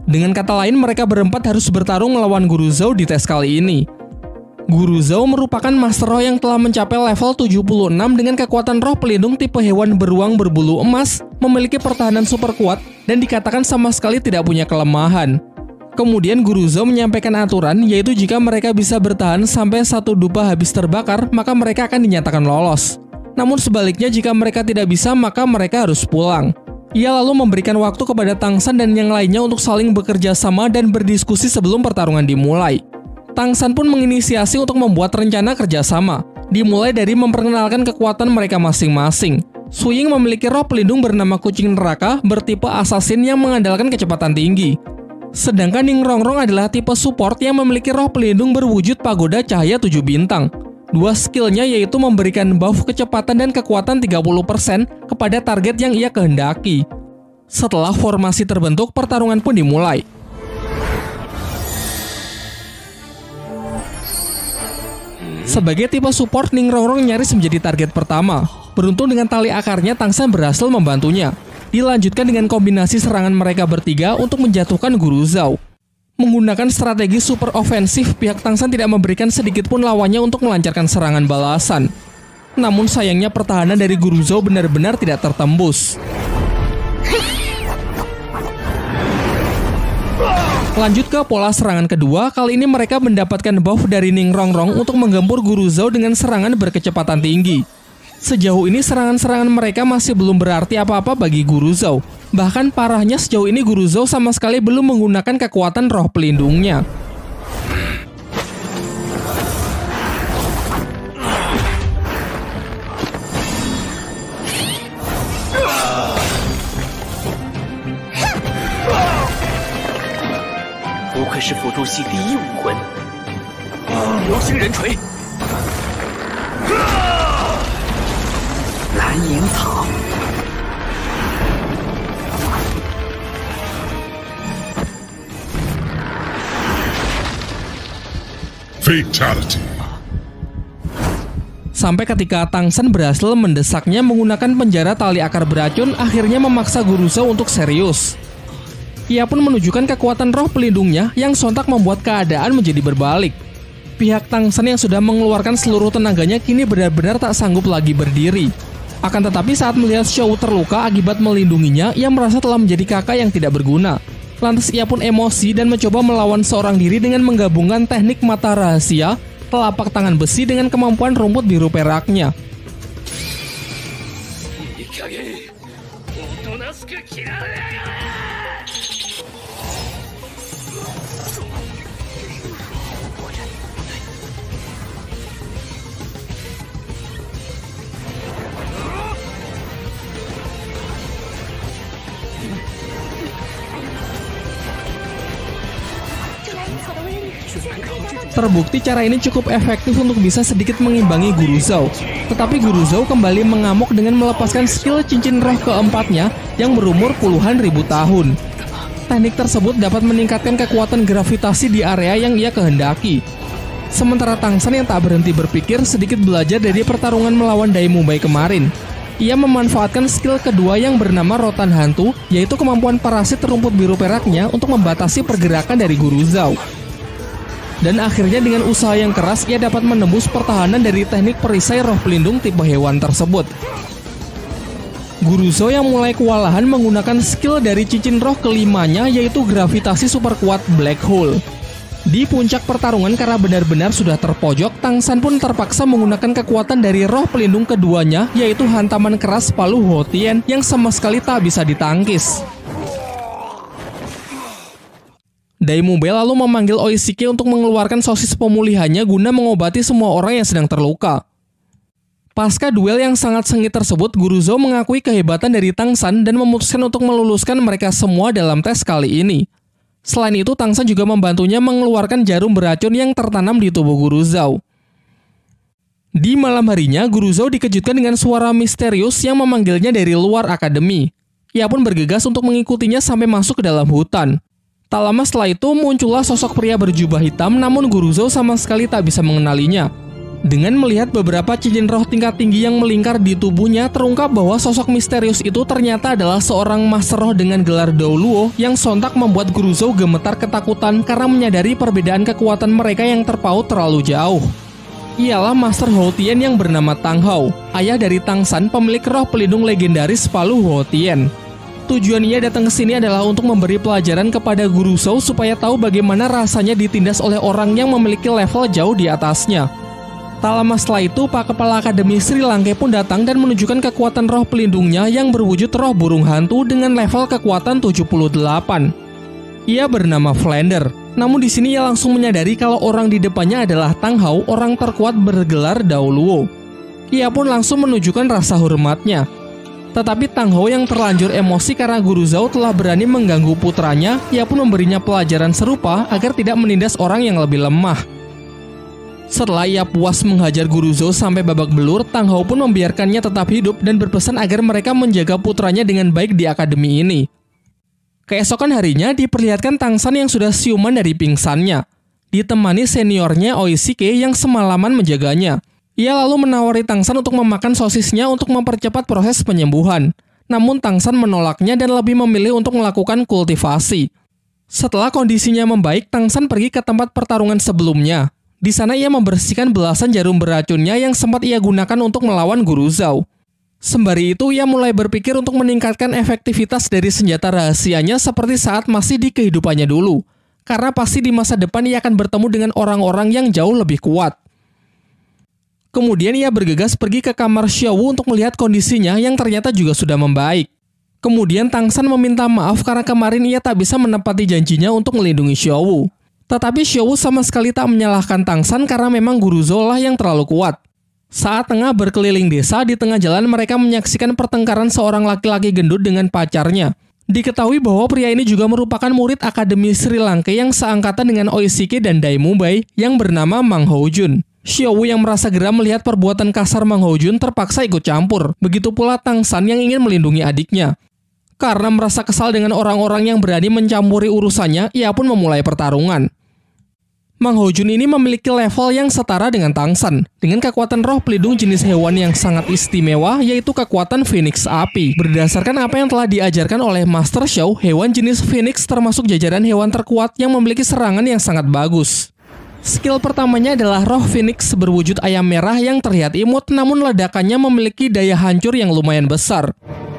Dengan kata lain, mereka berempat harus bertarung melawan Guru Zhou di tes kali ini. Guru Zhou merupakan Master Roh yang telah mencapai level tujuh puluh enam dengan kekuatan roh pelindung tipe hewan beruang berbulu emas, memiliki pertahanan super kuat, dan dikatakan sama sekali tidak punya kelemahan. Kemudian Guru Zhou menyampaikan aturan, yaitu jika mereka bisa bertahan sampai satu dupa habis terbakar, maka mereka akan dinyatakan lolos. Namun sebaliknya, jika mereka tidak bisa, maka mereka harus pulang. Ia lalu memberikan waktu kepada Tang San dan yang lainnya untuk saling bekerja sama dan berdiskusi sebelum pertarungan dimulai. Tang San pun menginisiasi untuk membuat rencana kerjasama, dimulai dari memperkenalkan kekuatan mereka masing-masing. Su Ying memiliki roh pelindung bernama kucing neraka bertipe assassin yang mengandalkan kecepatan tinggi. Sedangkan Ning Rongrong adalah tipe support yang memiliki roh pelindung berwujud pagoda cahaya tujuh bintang. Dua skillnya yaitu memberikan buff kecepatan dan kekuatan tiga puluh persen kepada target yang ia kehendaki. Setelah formasi terbentuk, pertarungan pun dimulai. Sebagai tipe support, Ning Rongrong nyaris menjadi target pertama. Beruntung dengan tali akarnya, Tang San berhasil membantunya. Dilanjutkan dengan kombinasi serangan mereka bertiga untuk menjatuhkan Guru Zhou. Menggunakan strategi super ofensif, pihak Tang San tidak memberikan sedikit pun lawannya untuk melancarkan serangan balasan. Namun sayangnya pertahanan dari Guru Zhou benar-benar tidak tertembus. Lanjut ke pola serangan kedua, kali ini mereka mendapatkan buff dari Ning Rongrong untuk menggempur Guru Zhou dengan serangan berkecepatan tinggi. Sejauh ini serangan-serangan mereka masih belum berarti apa-apa bagi Guru Zhou. Bahkan parahnya sejauh ini Guru Zhou sama sekali belum menggunakan kekuatan roh pelindungnya. Fatality. Sampai ketika Tang San berhasil mendesaknya menggunakan penjara tali akar beracun, akhirnya memaksa Guru Zhou untuk serius. Ia pun menunjukkan kekuatan roh pelindungnya yang sontak membuat keadaan menjadi berbalik. Pihak Tang San yang sudah mengeluarkan seluruh tenaganya kini benar-benar tak sanggup lagi berdiri. Akan tetapi saat melihat Shou terluka akibat melindunginya, ia merasa telah menjadi kakak yang tidak berguna. Lantas ia pun emosi dan mencoba melawan seorang diri dengan menggabungkan teknik mata rahasia, telapak tangan besi dengan kemampuan rumput biru peraknya. Terbukti cara ini cukup efektif untuk bisa sedikit mengimbangi Guru Zhou. Tetapi Guru Zhou kembali mengamuk dengan melepaskan skill cincin roh keempatnya yang berumur puluhan ribu tahun. Teknik tersebut dapat meningkatkan kekuatan gravitasi di area yang ia kehendaki. Sementara Tang San yang tak berhenti berpikir sedikit belajar dari pertarungan melawan Dai Mubai kemarin. Ia memanfaatkan skill kedua yang bernama Rotan Hantu, yaitu kemampuan parasit rumput biru peraknya untuk membatasi pergerakan dari Guru Zhou. Dan akhirnya dengan usaha yang keras, ia dapat menembus pertahanan dari teknik perisai roh pelindung tipe hewan tersebut. Guru Zhou yang mulai kewalahan menggunakan skill dari cincin roh kelimanya, yaitu gravitasi super kuat Black Hole. Di puncak pertarungan karena benar-benar sudah terpojok, Tang San pun terpaksa menggunakan kekuatan dari roh pelindung keduanya, yaitu hantaman keras palu Hotien yang sama sekali tak bisa ditangkis. Dai Mubai lalu memanggil Oishike untuk mengeluarkan sosis pemulihannya guna mengobati semua orang yang sedang terluka. Pasca duel yang sangat sengit tersebut, Guru Zhou mengakui kehebatan dari Tang San dan memutuskan untuk meluluskan mereka semua dalam tes kali ini. Selain itu, Tang San juga membantunya mengeluarkan jarum beracun yang tertanam di tubuh Guru Zhou. Di malam harinya, Guru Zhou dikejutkan dengan suara misterius yang memanggilnya dari luar akademi. Ia pun bergegas untuk mengikutinya sampai masuk ke dalam hutan. Tak lama setelah itu muncullah sosok pria berjubah hitam, namun Guru Zhou sama sekali tak bisa mengenalinya. Dengan melihat beberapa cincin roh tingkat tinggi yang melingkar di tubuhnya, terungkap bahwa sosok misterius itu ternyata adalah seorang master roh dengan gelar Daoluo yang sontak membuat Guru Zhou gemetar ketakutan karena menyadari perbedaan kekuatan mereka yang terpaut terlalu jauh. Ialah Master Hou Tian yang bernama Tang Hao, ayah dari Tang San, pemilik roh pelindung legendaris Palu Hou Tian. Tujuan ia datang ke sini adalah untuk memberi pelajaran kepada Guru Zhou supaya tahu bagaimana rasanya ditindas oleh orang yang memiliki level jauh di atasnya. Tak lama setelah itu, Pak Kepala Akademi Sri Langke pun datang dan menunjukkan kekuatan roh pelindungnya yang berwujud roh burung hantu dengan level kekuatan tujuh puluh delapan. Ia bernama Flander. Namun di sini ia langsung menyadari kalau orang di depannya adalah Tang Hao, orang terkuat bergelar Daoluo. Ia pun langsung menunjukkan rasa hormatnya. Tetapi Tang Hao yang terlanjur emosi karena Guru Zhou telah berani mengganggu putranya, ia pun memberinya pelajaran serupa agar tidak menindas orang yang lebih lemah. Setelah ia puas menghajar Guru Zhou sampai babak belur, Tang Hao pun membiarkannya tetap hidup dan berpesan agar mereka menjaga putranya dengan baik di akademi ini. Keesokan harinya diperlihatkan Tang San yang sudah siuman dari pingsannya, ditemani seniornya Oishike yang semalaman menjaganya. Ia lalu menawari Tang San untuk memakan sosisnya untuk mempercepat proses penyembuhan. Namun Tang San menolaknya dan lebih memilih untuk melakukan kultivasi. Setelah kondisinya membaik, Tang San pergi ke tempat pertarungan sebelumnya. Di sana ia membersihkan belasan jarum beracunnya yang sempat ia gunakan untuk melawan Guru Zhou. Sembari itu, ia mulai berpikir untuk meningkatkan efektivitas dari senjata rahasianya seperti saat masih di kehidupannya dulu. Karena pasti di masa depan ia akan bertemu dengan orang-orang yang jauh lebih kuat. Kemudian ia bergegas pergi ke kamar Xiaowu untuk melihat kondisinya yang ternyata juga sudah membaik. Kemudian Tang San meminta maaf karena kemarin ia tak bisa menepati janjinya untuk melindungi Xiaowu. Tetapi Xiaowu sama sekali tak menyalahkan Tang San karena memang Guru Zhou lah yang terlalu kuat. Saat tengah berkeliling desa, di tengah jalan mereka menyaksikan pertengkaran seorang laki-laki gendut dengan pacarnya. Diketahui bahwa pria ini juga merupakan murid Akademi Sri Langke yang seangkatan dengan Oishike dan Dai Mubai yang bernama Mang Houjun. Xiaowu yang merasa geram melihat perbuatan kasar Mang Houjun terpaksa ikut campur. Begitu pula Tang San yang ingin melindungi adiknya. Karena merasa kesal dengan orang-orang yang berani mencampuri urusannya, ia pun memulai pertarungan. Mang Houjun ini memiliki level yang setara dengan Tang San, dengan kekuatan roh pelindung jenis hewan yang sangat istimewa, yaitu kekuatan Phoenix Api. Berdasarkan apa yang telah diajarkan oleh Master Xiao, hewan jenis Phoenix termasuk jajaran hewan terkuat yang memiliki serangan yang sangat bagus. Skill pertamanya adalah roh Phoenix berwujud ayam merah yang terlihat imut, namun ledakannya memiliki daya hancur yang lumayan besar.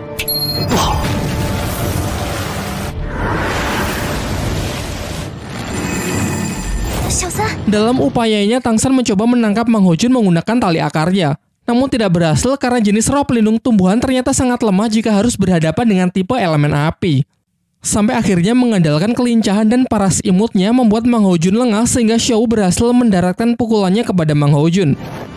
Dalam upayanya, Tang San mencoba menangkap Mang Houjun menggunakan tali akarnya. Namun tidak berhasil karena jenis roh pelindung tumbuhan ternyata sangat lemah jika harus berhadapan dengan tipe elemen api. Sampai akhirnya mengandalkan kelincahan dan paras imutnya membuat Mang Houjun lengah sehingga Xiaowu berhasil mendaratkan pukulannya kepada Mang Houjun.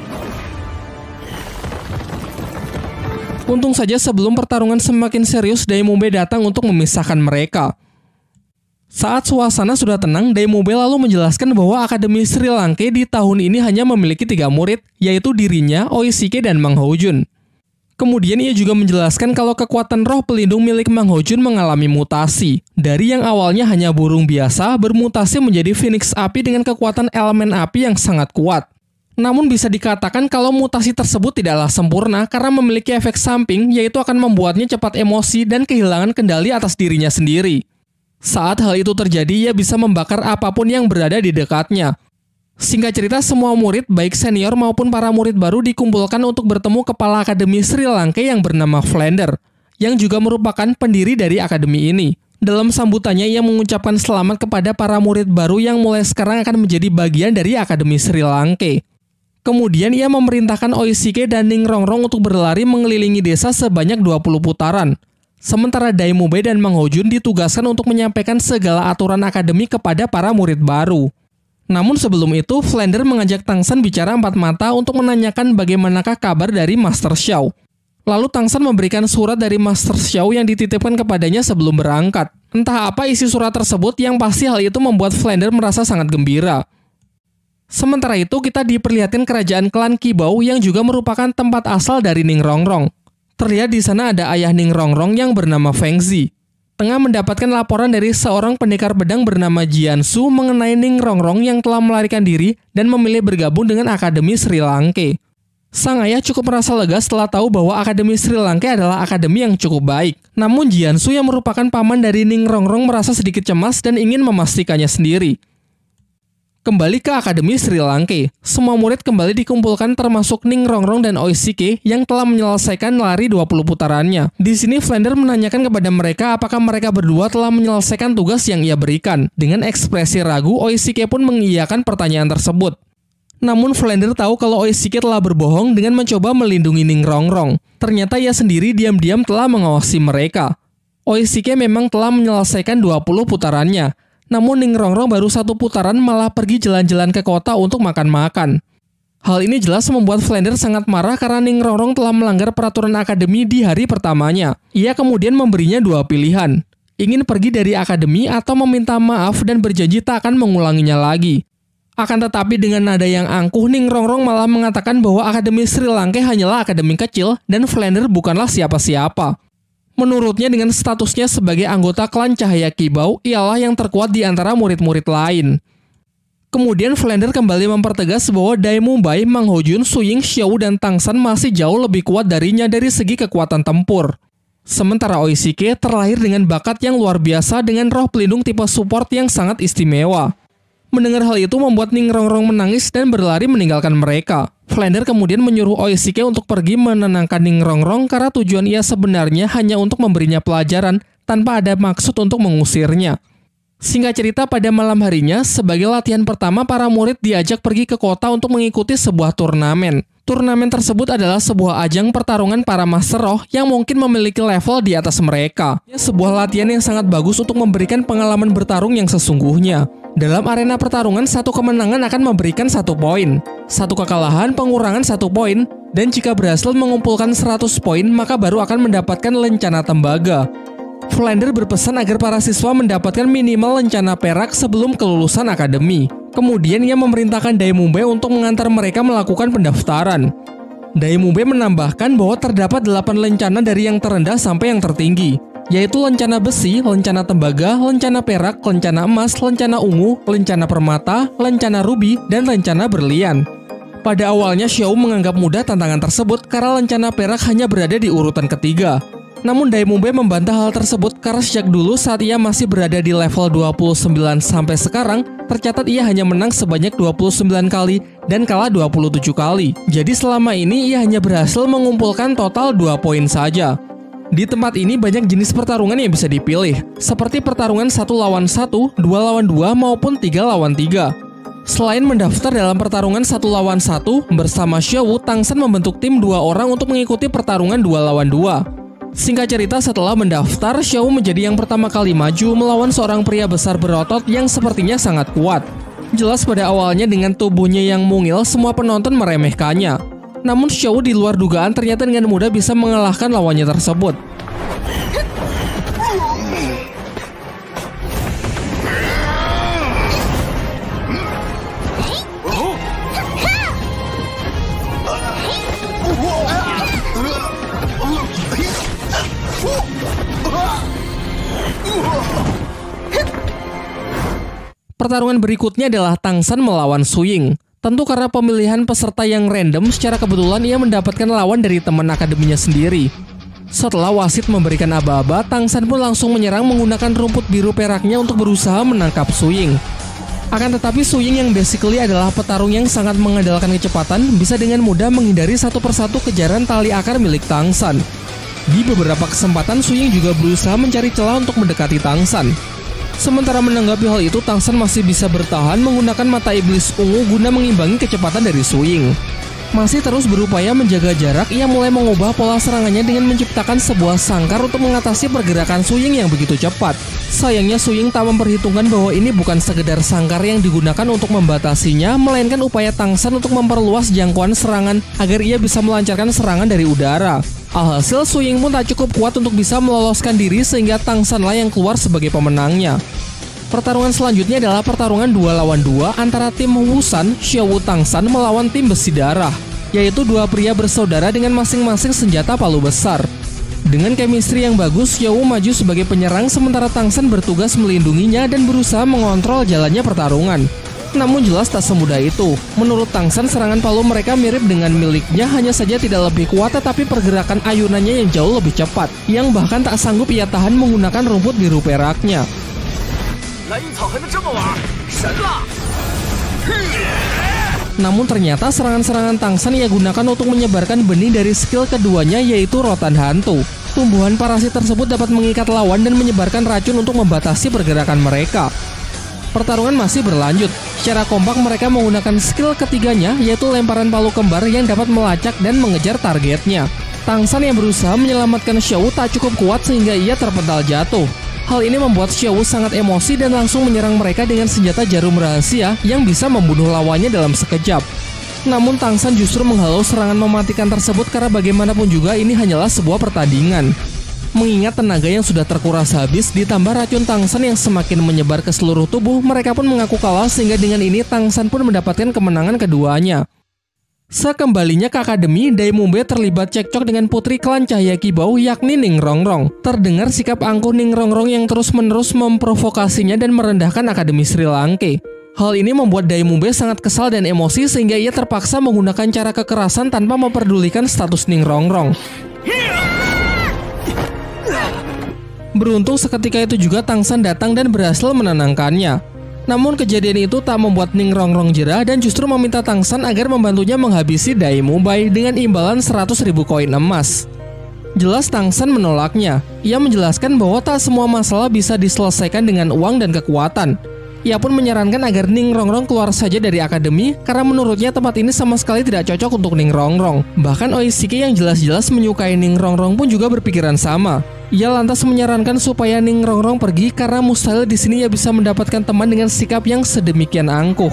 Untung saja sebelum pertarungan semakin serius, Dai Mubai datang untuk memisahkan mereka. Saat suasana sudah tenang, Dai Mubai lalu menjelaskan bahwa Akademi Sri Langke di tahun ini hanya memiliki tiga murid, yaitu dirinya, Oishike, dan Mang Houjun. Kemudian ia juga menjelaskan kalau kekuatan roh pelindung milik Mang Houjun mengalami mutasi. Dari yang awalnya hanya burung biasa, bermutasi menjadi Phoenix Api dengan kekuatan elemen api yang sangat kuat. Namun bisa dikatakan kalau mutasi tersebut tidaklah sempurna karena memiliki efek samping, yaitu akan membuatnya cepat emosi dan kehilangan kendali atas dirinya sendiri. Saat hal itu terjadi, ia bisa membakar apapun yang berada di dekatnya. Singkat cerita, semua murid, baik senior maupun para murid baru dikumpulkan untuk bertemu Kepala Akademi Sri Langke yang bernama Flander, yang juga merupakan pendiri dari akademi ini. Dalam sambutannya, ia mengucapkan selamat kepada para murid baru yang mulai sekarang akan menjadi bagian dari Akademi Sri Langke. Kemudian ia memerintahkan Oishike dan Ning Rongrong untuk berlari mengelilingi desa sebanyak dua puluh putaran. Sementara Dai Mubai dan Mang Houjun ditugaskan untuk menyampaikan segala aturan akademi kepada para murid baru. Namun sebelum itu, Flander mengajak Tang San bicara empat mata untuk menanyakan bagaimanakah kabar dari Master Xiao. Lalu Tang San memberikan surat dari Master Xiao yang dititipkan kepadanya sebelum berangkat. Entah apa isi surat tersebut, yang pasti hal itu membuat Flander merasa sangat gembira. Sementara itu, kita diperlihatkan kerajaan klan Qibao yang juga merupakan tempat asal dari Ning Rongrong. Terlihat di sana ada ayah Ning Rongrong yang bernama Feng Zi. tengah mendapatkan laporan dari seorang pendekar pedang bernama Jiansu mengenai Ning Rongrong yang telah melarikan diri dan memilih bergabung dengan Akademi Sri Lanka. Sang ayah cukup merasa lega setelah tahu bahwa Akademi Sri Lanka adalah akademi yang cukup baik. Namun Jiansu yang merupakan paman dari Ning Rongrong merasa sedikit cemas dan ingin memastikannya sendiri. Kembali ke Akademi Sri Lanka, semua murid kembali dikumpulkan termasuk Ning Rongrong dan Oishike yang telah menyelesaikan lari dua puluh putarannya. Di sini Flander menanyakan kepada mereka apakah mereka berdua telah menyelesaikan tugas yang ia berikan. Dengan ekspresi ragu, Oishike pun mengiyakan pertanyaan tersebut. Namun Flander tahu kalau Oishike telah berbohong dengan mencoba melindungi Ning Rongrong. Ternyata ia sendiri diam-diam telah mengawasi mereka. Oishike memang telah menyelesaikan dua puluh putarannya. Namun Ning Rongrong baru satu putaran malah pergi jalan-jalan ke kota untuk makan-makan. Hal ini jelas membuat Flander sangat marah karena Ning Rongrong telah melanggar peraturan akademi di hari pertamanya. Ia kemudian memberinya dua pilihan. Ingin pergi dari akademi atau meminta maaf dan berjanji tak akan mengulanginya lagi. Akan tetapi dengan nada yang angkuh, Ning Rongrong malah mengatakan bahwa Akademi Sri Lanka hanyalah akademi kecil dan Flander bukanlah siapa-siapa. Menurutnya dengan statusnya sebagai anggota klan Cahaya Kibau, ialah yang terkuat di antara murid-murid lain. Kemudian Flander kembali mempertegas bahwa Dai Mumbai, Mang Hojun, Suying, Xiao, dan Tangsan masih jauh lebih kuat darinya dari segi kekuatan tempur. Sementara Oishike terlahir dengan bakat yang luar biasa dengan roh pelindung tipe support yang sangat istimewa. Mendengar hal itu membuat Ning Rongrong menangis dan berlari meninggalkan mereka. Flander kemudian menyuruh Oishike untuk pergi menenangkan Ning Rongrong karena tujuan ia sebenarnya hanya untuk memberinya pelajaran tanpa ada maksud untuk mengusirnya. Singkat cerita, pada malam harinya, sebagai latihan pertama para murid diajak pergi ke kota untuk mengikuti sebuah turnamen. Turnamen tersebut adalah sebuah ajang pertarungan para master roh yang mungkin memiliki level di atas mereka. Sebuah latihan yang sangat bagus untuk memberikan pengalaman bertarung yang sesungguhnya. Dalam arena pertarungan, satu kemenangan akan memberikan satu poin, satu kekalahan pengurangan satu poin, dan jika berhasil mengumpulkan seratus poin, maka baru akan mendapatkan lencana tembaga. Flander berpesan agar para siswa mendapatkan minimal lencana perak sebelum kelulusan akademi. Kemudian ia memerintahkan Dai Mumbai untuk mengantar mereka melakukan pendaftaran. Dai Mumbai menambahkan bahwa terdapat delapan lencana dari yang terendah sampai yang tertinggi, yaitu lencana besi, lencana tembaga, lencana perak, lencana emas, lencana ungu, lencana permata, lencana rubi, dan lencana berlian. Pada awalnya Xiao menganggap mudah tantangan tersebut karena lencana perak hanya berada di urutan ketiga. Namun Dai Mumbai membantah hal tersebut karena sejak dulu saat ia masih berada di level dua puluh sembilan sampai sekarang, tercatat ia hanya menang sebanyak dua puluh sembilan kali dan kalah dua puluh tujuh kali. Jadi selama ini ia hanya berhasil mengumpulkan total dua poin saja. Di tempat ini banyak jenis pertarungan yang bisa dipilih, seperti pertarungan satu lawan satu, dua lawan dua, maupun tiga lawan tiga. Selain mendaftar dalam pertarungan satu lawan satu, bersama Xiao, Tangsan membentuk tim dua orang untuk mengikuti pertarungan dua lawan dua. Singkat cerita, setelah mendaftar, Xiao menjadi yang pertama kali maju melawan seorang pria besar berotot yang sepertinya sangat kuat. Jelas pada awalnya dengan tubuhnya yang mungil, semua penonton meremehkannya. Namun Xiao di luar dugaan ternyata dengan mudah bisa mengalahkan lawannya tersebut. Pertarungan berikutnya adalah Tangsan melawan Suying. Tentu karena pemilihan peserta yang random, secara kebetulan ia mendapatkan lawan dari teman akademinya sendiri. Setelah wasit memberikan aba-aba, Tangsan pun langsung menyerang menggunakan rumput biru peraknya untuk berusaha menangkap Suying. Akan tetapi Suying yang basically adalah petarung yang sangat mengandalkan kecepatan, bisa dengan mudah menghindari satu persatu kejaran tali akar milik Tangsan. Di beberapa kesempatan Suying juga berusaha mencari celah untuk mendekati Tangsan. Sementara menanggapi hal itu, Tangsan masih bisa bertahan menggunakan mata iblis ungu guna mengimbangi kecepatan dari Suying. Masih terus berupaya menjaga jarak, ia mulai mengubah pola serangannya dengan menciptakan sebuah sangkar untuk mengatasi pergerakan Suying yang begitu cepat. Sayangnya Suying tak memperhitungkan bahwa ini bukan sekedar sangkar yang digunakan untuk membatasinya, melainkan upaya Tangsan untuk memperluas jangkauan serangan agar ia bisa melancarkan serangan dari udara. Alhasil Suying pun tak cukup kuat untuk bisa meloloskan diri sehingga Tangsanlah yang keluar sebagai pemenangnya. Pertarungan selanjutnya adalah pertarungan dua lawan dua antara tim Wusan, Xiao Tangsan melawan tim Besi Darah, yaitu dua pria bersaudara dengan masing-masing senjata palu besar. Dengan chemistry yang bagus, Xiao maju sebagai penyerang sementara Tang San bertugas melindunginya dan berusaha mengontrol jalannya pertarungan. Namun jelas tak semudah itu. Menurut Tang San, serangan palu mereka mirip dengan miliknya, hanya saja tidak lebih kuat tetapi pergerakan ayunannya yang jauh lebih cepat, yang bahkan tak sanggup ia tahan menggunakan rumput biru peraknya. Namun ternyata serangan-serangan Tang San ia gunakan untuk menyebarkan benih dari skill keduanya, yaitu rotan hantu. Tumbuhan parasit tersebut dapat mengikat lawan dan menyebarkan racun untuk membatasi pergerakan mereka. Pertarungan masih berlanjut. Secara kompak mereka menggunakan skill ketiganya, yaitu lemparan palu kembar yang dapat melacak dan mengejar targetnya. Tang San yang berusaha menyelamatkan Xiao tak cukup kuat sehingga ia terpental jatuh. Hal ini membuat Xiao sangat emosi dan langsung menyerang mereka dengan senjata jarum rahasia yang bisa membunuh lawannya dalam sekejap. Namun Tang San justru menghalau serangan mematikan tersebut karena bagaimanapun juga ini hanyalah sebuah pertandingan. Mengingat tenaga yang sudah terkuras habis ditambah racun Tang San yang semakin menyebar ke seluruh tubuh, mereka pun mengaku kalah sehingga dengan ini Tang San pun mendapatkan kemenangan keduanya. Sekembalinya ke akademi, Dai Mumbe terlibat cekcok dengan putri klan Cahaya Kibau yakni Ning Rongrong. Terdengar sikap angkuh Ning Rongrong yang terus-menerus memprovokasinya dan merendahkan Akademi Sri Lanka. Hal ini membuat Dai Mumbe sangat kesal dan emosi sehingga ia terpaksa menggunakan cara kekerasan tanpa memperdulikan status Ning Rongrong. Beruntung seketika itu juga Tang San datang dan berhasil menenangkannya. Namun kejadian itu tak membuat Ning Rongrong jerah dan justru meminta Tang San agar membantunya menghabisi Dai Mumbe dengan imbalan seratus ribu koin emas. Jelas Tang San menolaknya. Ia menjelaskan bahwa tak semua masalah bisa diselesaikan dengan uang dan kekuatan. Ia pun menyarankan agar Ning Rongrong keluar saja dari akademi karena menurutnya tempat ini sama sekali tidak cocok untuk Ning Rongrong. Bahkan Oishiki yang jelas-jelas menyukai Ning Rongrong pun juga berpikiran sama. Ia lantas menyarankan supaya Ning Rongrong pergi karena mustahil di sini ia bisa mendapatkan teman dengan sikap yang sedemikian angkuh.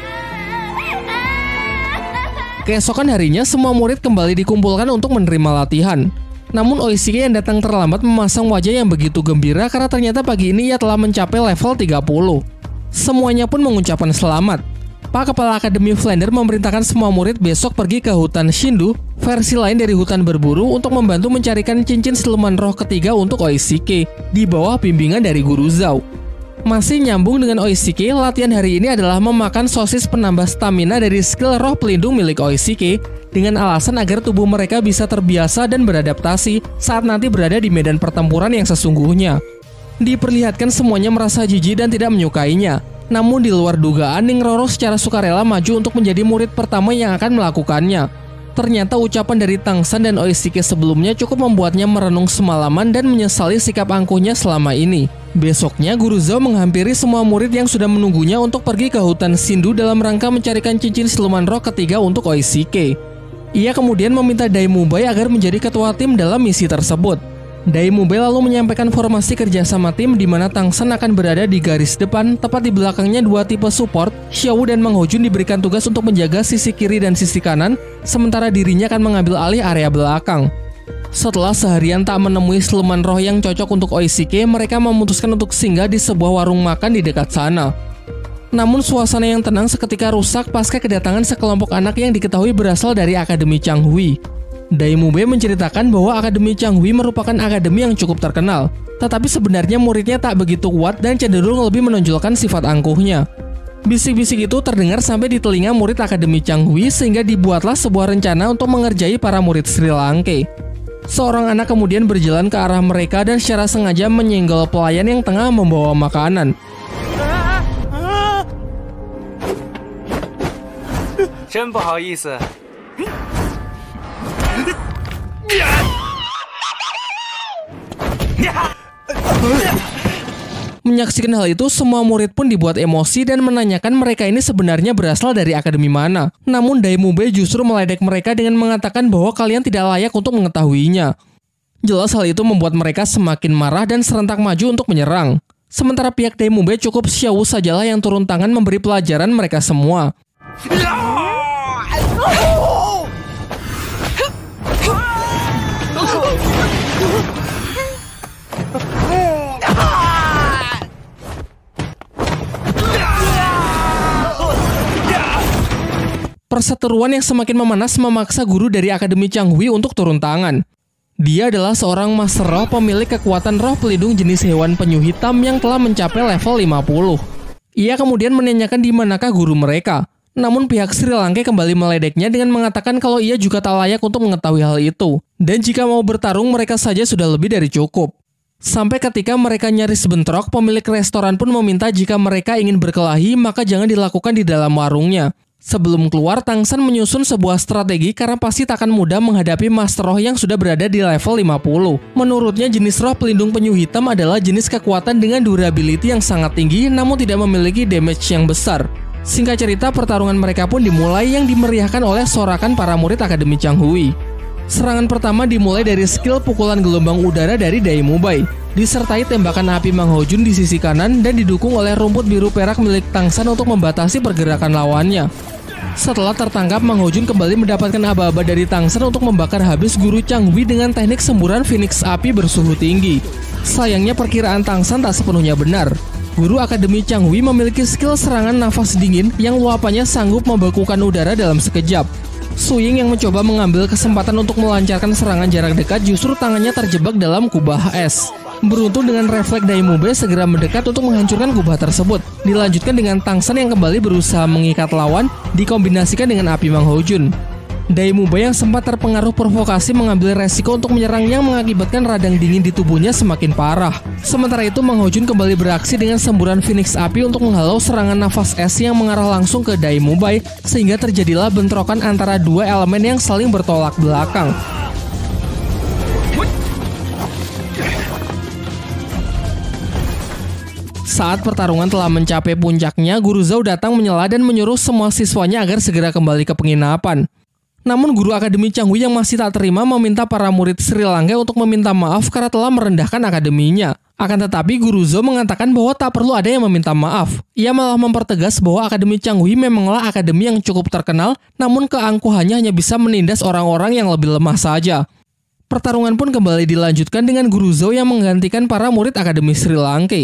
Keesokan harinya semua murid kembali dikumpulkan untuk menerima latihan. Namun Oishiki yang datang terlambat memasang wajah yang begitu gembira karena ternyata pagi ini ia telah mencapai level tiga puluh. Semuanya pun mengucapkan selamat. Pak Kepala Akademi Flander memerintahkan semua murid besok pergi ke hutan Shindu, versi lain dari hutan berburu, untuk membantu mencarikan cincin siluman roh ketiga untuk Oishiki di bawah bimbingan dari Guru Zhao. Masih nyambung dengan Oishiki, latihan hari ini adalah memakan sosis penambah stamina dari skill roh pelindung milik Oishiki dengan alasan agar tubuh mereka bisa terbiasa dan beradaptasi saat nanti berada di medan pertempuran yang sesungguhnya. Diperlihatkan semuanya merasa jijik dan tidak menyukainya. Namun di luar dugaan, Ning Rongrong secara sukarela maju untuk menjadi murid pertama yang akan melakukannya. Ternyata ucapan dari Tang San dan Oishiki sebelumnya cukup membuatnya merenung semalaman dan menyesali sikap angkuhnya selama ini. Besoknya, Guru Zhao menghampiri semua murid yang sudah menunggunya untuk pergi ke hutan Shindu dalam rangka mencarikan cincin siluman roh ketiga untuk Oishiki. Ia kemudian meminta Dai Mumbe agar menjadi ketua tim dalam misi tersebut. Dai Mumbe lalu menyampaikan formasi kerjasama tim di mana Tang San akan berada di garis depan, tepat di belakangnya dua tipe support, Xiao dan Mang Hojun diberikan tugas untuk menjaga sisi kiri dan sisi kanan, sementara dirinya akan mengambil alih area belakang. Setelah seharian tak menemui siluman roh yang cocok untuk Oishiki, mereka memutuskan untuk singgah di sebuah warung makan di dekat sana. Namun suasana yang tenang seketika rusak pasca kedatangan sekelompok anak yang diketahui berasal dari Akademi Changhui. Dai Mumbe menceritakan bahwa Akademi Changhui merupakan akademi yang cukup terkenal, tetapi sebenarnya muridnya tak begitu kuat dan cenderung lebih menonjolkan sifat angkuhnya. Bisik-bisik itu terdengar sampai di telinga murid Akademi Changhui sehingga dibuatlah sebuah rencana untuk mengerjai para murid Sri Lanka. Seorang anak kemudian berjalan ke arah mereka dan secara sengaja menyenggol pelayan yang tengah membawa makanan. Menyaksikan hal itu, semua murid pun dibuat emosi dan menanyakan mereka ini sebenarnya berasal dari akademi mana. Namun Dai Mumbe justru meledek mereka dengan mengatakan bahwa kalian tidak layak untuk mengetahuinya. Jelas hal itu membuat mereka semakin marah dan serentak maju untuk menyerang. Sementara pihak Dai Mumbe cukup Xiao sajalah yang turun tangan memberi pelajaran mereka semua. Perseteruan yang semakin memanas memaksa guru dari Akademi Changhui untuk turun tangan. Dia adalah seorang master roh pemilik kekuatan roh pelindung jenis hewan penyu hitam yang telah mencapai level lima puluh. Ia kemudian menanyakan di manakah guru mereka. Namun pihak Sri Lanka kembali meledeknya dengan mengatakan kalau ia juga tak layak untuk mengetahui hal itu. Dan jika mau bertarung mereka saja sudah lebih dari cukup. Sampai ketika mereka nyaris bentrok, pemilik restoran pun meminta jika mereka ingin berkelahi maka jangan dilakukan di dalam warungnya. Sebelum keluar, Tang San menyusun sebuah strategi karena pasti tak akan mudah menghadapi Master Roh yang sudah berada di level lima puluh. Menurutnya, jenis roh pelindung penyu hitam adalah jenis kekuatan dengan durability yang sangat tinggi namun tidak memiliki damage yang besar. Singkat cerita, pertarungan mereka pun dimulai yang dimeriahkan oleh sorakan para murid Akademi Changhui. Serangan pertama dimulai dari skill pukulan gelombang udara dari Dai Mubai, disertai tembakan api Mang Ho Jun di sisi kanan dan didukung oleh rumput biru perak milik Tang San untuk membatasi pergerakan lawannya. Setelah tertangkap, Mang Ho Jun kembali mendapatkan aba-aba dari Tang San untuk membakar habis guru Changhui dengan teknik semburan Phoenix api bersuhu tinggi. Sayangnya perkiraan Tang San tak sepenuhnya benar. Guru Akademi Changhui memiliki skill serangan nafas dingin yang luapannya sanggup membekukan udara dalam sekejap. Su Ying yang mencoba mengambil kesempatan untuk melancarkan serangan jarak dekat justru tangannya terjebak dalam kubah es. Beruntung dengan refleks Dai Mubai segera mendekat untuk menghancurkan kubah tersebut. Dilanjutkan dengan Tang San yang kembali berusaha mengikat lawan, dikombinasikan dengan api Mang Ho Jun. Dai Mubai yang sempat terpengaruh provokasi mengambil resiko untuk menyerang yang mengakibatkan radang dingin di tubuhnya semakin parah. Sementara itu, Mang Ho Jun kembali beraksi dengan semburan Phoenix api untuk menghalau serangan nafas es yang mengarah langsung ke Dai Mubai, sehingga terjadilah bentrokan antara dua elemen yang saling bertolak belakang. Saat pertarungan telah mencapai puncaknya, Guru Zhao datang menyela dan menyuruh semua siswanya agar segera kembali ke penginapan. Namun guru Akademi Changhui yang masih tak terima meminta para murid Sri Lanka untuk meminta maaf karena telah merendahkan akademinya. Akan tetapi Guru Zhao mengatakan bahwa tak perlu ada yang meminta maaf. Ia malah mempertegas bahwa Akademi Changhui memanglah akademi yang cukup terkenal, namun keangkuhannya hanya bisa menindas orang-orang yang lebih lemah saja. Pertarungan pun kembali dilanjutkan dengan Guru Zhao yang menggantikan para murid Akademi Sri Lanka.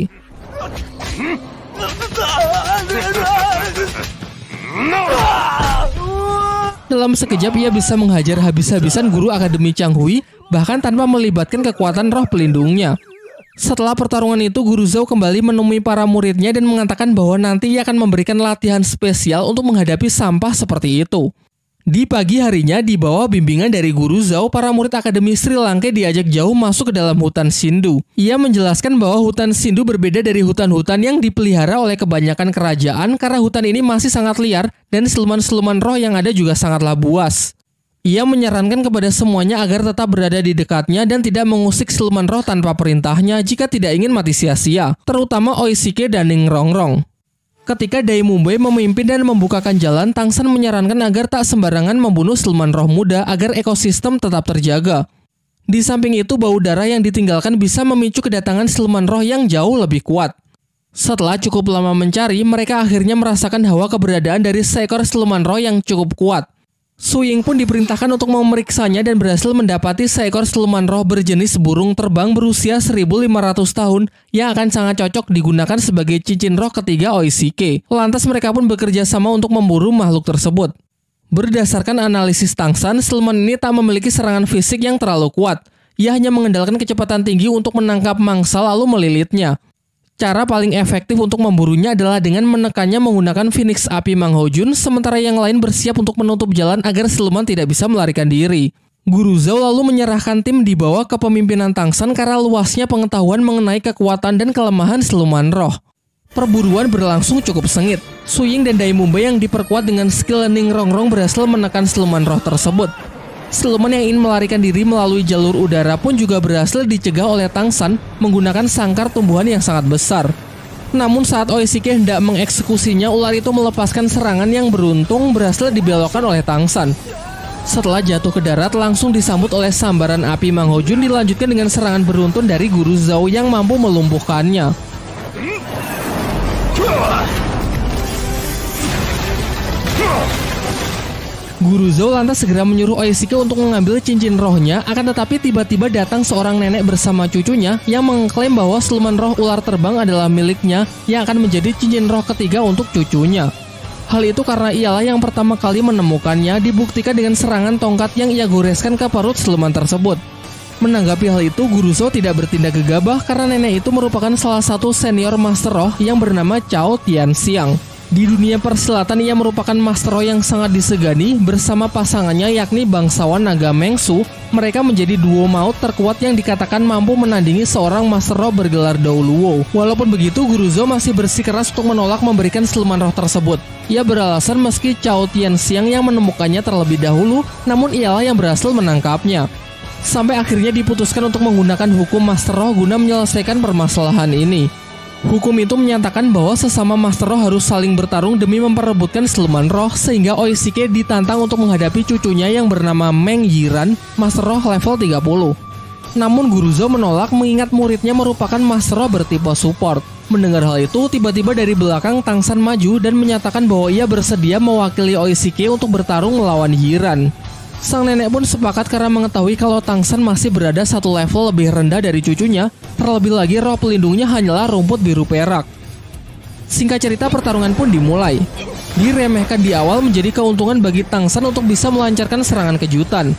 Dalam sekejap ia bisa menghajar habis-habisan guru Akademi Changhui, bahkan tanpa melibatkan kekuatan roh pelindungnya. Setelah pertarungan itu, Guru Zhao kembali menemui para muridnya dan mengatakan bahwa nanti ia akan memberikan latihan spesial untuk menghadapi sampah seperti itu. Di pagi harinya, di bawah bimbingan dari Guru Zhao, para murid Akademi Sri Lanka diajak jauh masuk ke dalam hutan Sindhu. Ia menjelaskan bahwa hutan Sindhu berbeda dari hutan-hutan yang dipelihara oleh kebanyakan kerajaan karena hutan ini masih sangat liar dan siluman-siluman roh yang ada juga sangatlah buas. Ia menyarankan kepada semuanya agar tetap berada di dekatnya dan tidak mengusik siluman roh tanpa perintahnya jika tidak ingin mati sia-sia, terutama Oishike dan Ning Rongrong. Ketika Dai Mubai memimpin dan membukakan jalan, Tang San menyarankan agar tak sembarangan membunuh siluman roh muda agar ekosistem tetap terjaga. Di samping itu, bau darah yang ditinggalkan bisa memicu kedatangan siluman roh yang jauh lebih kuat. Setelah cukup lama mencari, mereka akhirnya merasakan hawa keberadaan dari seekor siluman roh yang cukup kuat. Su Ying pun diperintahkan untuk memeriksanya dan berhasil mendapati seekor siluman roh berjenis burung terbang berusia seribu lima ratus tahun yang akan sangat cocok digunakan sebagai cincin roh ketiga Oishike. Lantas mereka pun bekerja sama untuk memburu makhluk tersebut. Berdasarkan analisis Tang San, siluman ini tak memiliki serangan fisik yang terlalu kuat. Ia hanya mengandalkan kecepatan tinggi untuk menangkap mangsa lalu melilitnya. Cara paling efektif untuk memburunya adalah dengan menekannya menggunakan Phoenix api Mang Ho Jun, sementara yang lain bersiap untuk menutup jalan agar siluman tidak bisa melarikan diri. Guru Zhao lalu menyerahkan tim di bawah kepemimpinan Tang San karena luasnya pengetahuan mengenai kekuatan dan kelemahan siluman roh. Perburuan berlangsung cukup sengit. Su Ying dan Dai Mubai yang diperkuat dengan skill Ning Rongrong berhasil menekan siluman roh tersebut. Siluman yang ingin melarikan diri melalui jalur udara pun juga berhasil dicegah oleh Tang San menggunakan sangkar tumbuhan yang sangat besar. Namun saat Oishike hendak mengeksekusinya, ular itu melepaskan serangan yang beruntung berhasil dibelokkan oleh Tang San. Setelah jatuh ke darat, langsung disambut oleh sambaran api Mang Ho Jun, dilanjutkan dengan serangan beruntun dari Guru Zhao yang mampu melumpuhkannya. Guru Zhao lantas segera menyuruh Oishike untuk mengambil cincin rohnya, akan tetapi tiba-tiba datang seorang nenek bersama cucunya yang mengklaim bahwa siluman roh ular terbang adalah miliknya yang akan menjadi cincin roh ketiga untuk cucunya. Hal itu karena ialah yang pertama kali menemukannya, dibuktikan dengan serangan tongkat yang ia goreskan ke perut siluman tersebut. Menanggapi hal itu, Guru Zhou tidak bertindak gegabah karena nenek itu merupakan salah satu senior Master Roh yang bernama Cao Tianxiang. Di dunia persilatan ia merupakan Master Roh yang sangat disegani. Bersama pasangannya yakni bangsawan naga Mengsu, mereka menjadi duo maut terkuat yang dikatakan mampu menandingi seorang Master Roh bergelar Dou Luo. Walaupun begitu, Guru Zhou masih bersikeras untuk menolak memberikan siluman roh tersebut. Ia beralasan meski Cao Tianxiang yang menemukannya terlebih dahulu, namun ialah yang berhasil menangkapnya. Sampai akhirnya diputuskan untuk menggunakan hukum Master Roh guna menyelesaikan permasalahan ini. Hukum itu menyatakan bahwa sesama Master Roh harus saling bertarung demi memperebutkan siluman roh, sehingga Oishike ditantang untuk menghadapi cucunya yang bernama Meng Yiran, Master Roh level tiga puluh. Namun Guru Zhou menolak mengingat muridnya merupakan Master Roh bertipe support. Mendengar hal itu, tiba-tiba dari belakang Tang San maju dan menyatakan bahwa ia bersedia mewakili Oishike untuk bertarung melawan Yiran. Sang nenek pun sepakat karena mengetahui kalau Tang San masih berada satu level lebih rendah dari cucunya, terlebih lagi roh pelindungnya hanyalah rumput biru perak. Singkat cerita, pertarungan pun dimulai. Diremehkan di awal menjadi keuntungan bagi Tang San untuk bisa melancarkan serangan kejutan.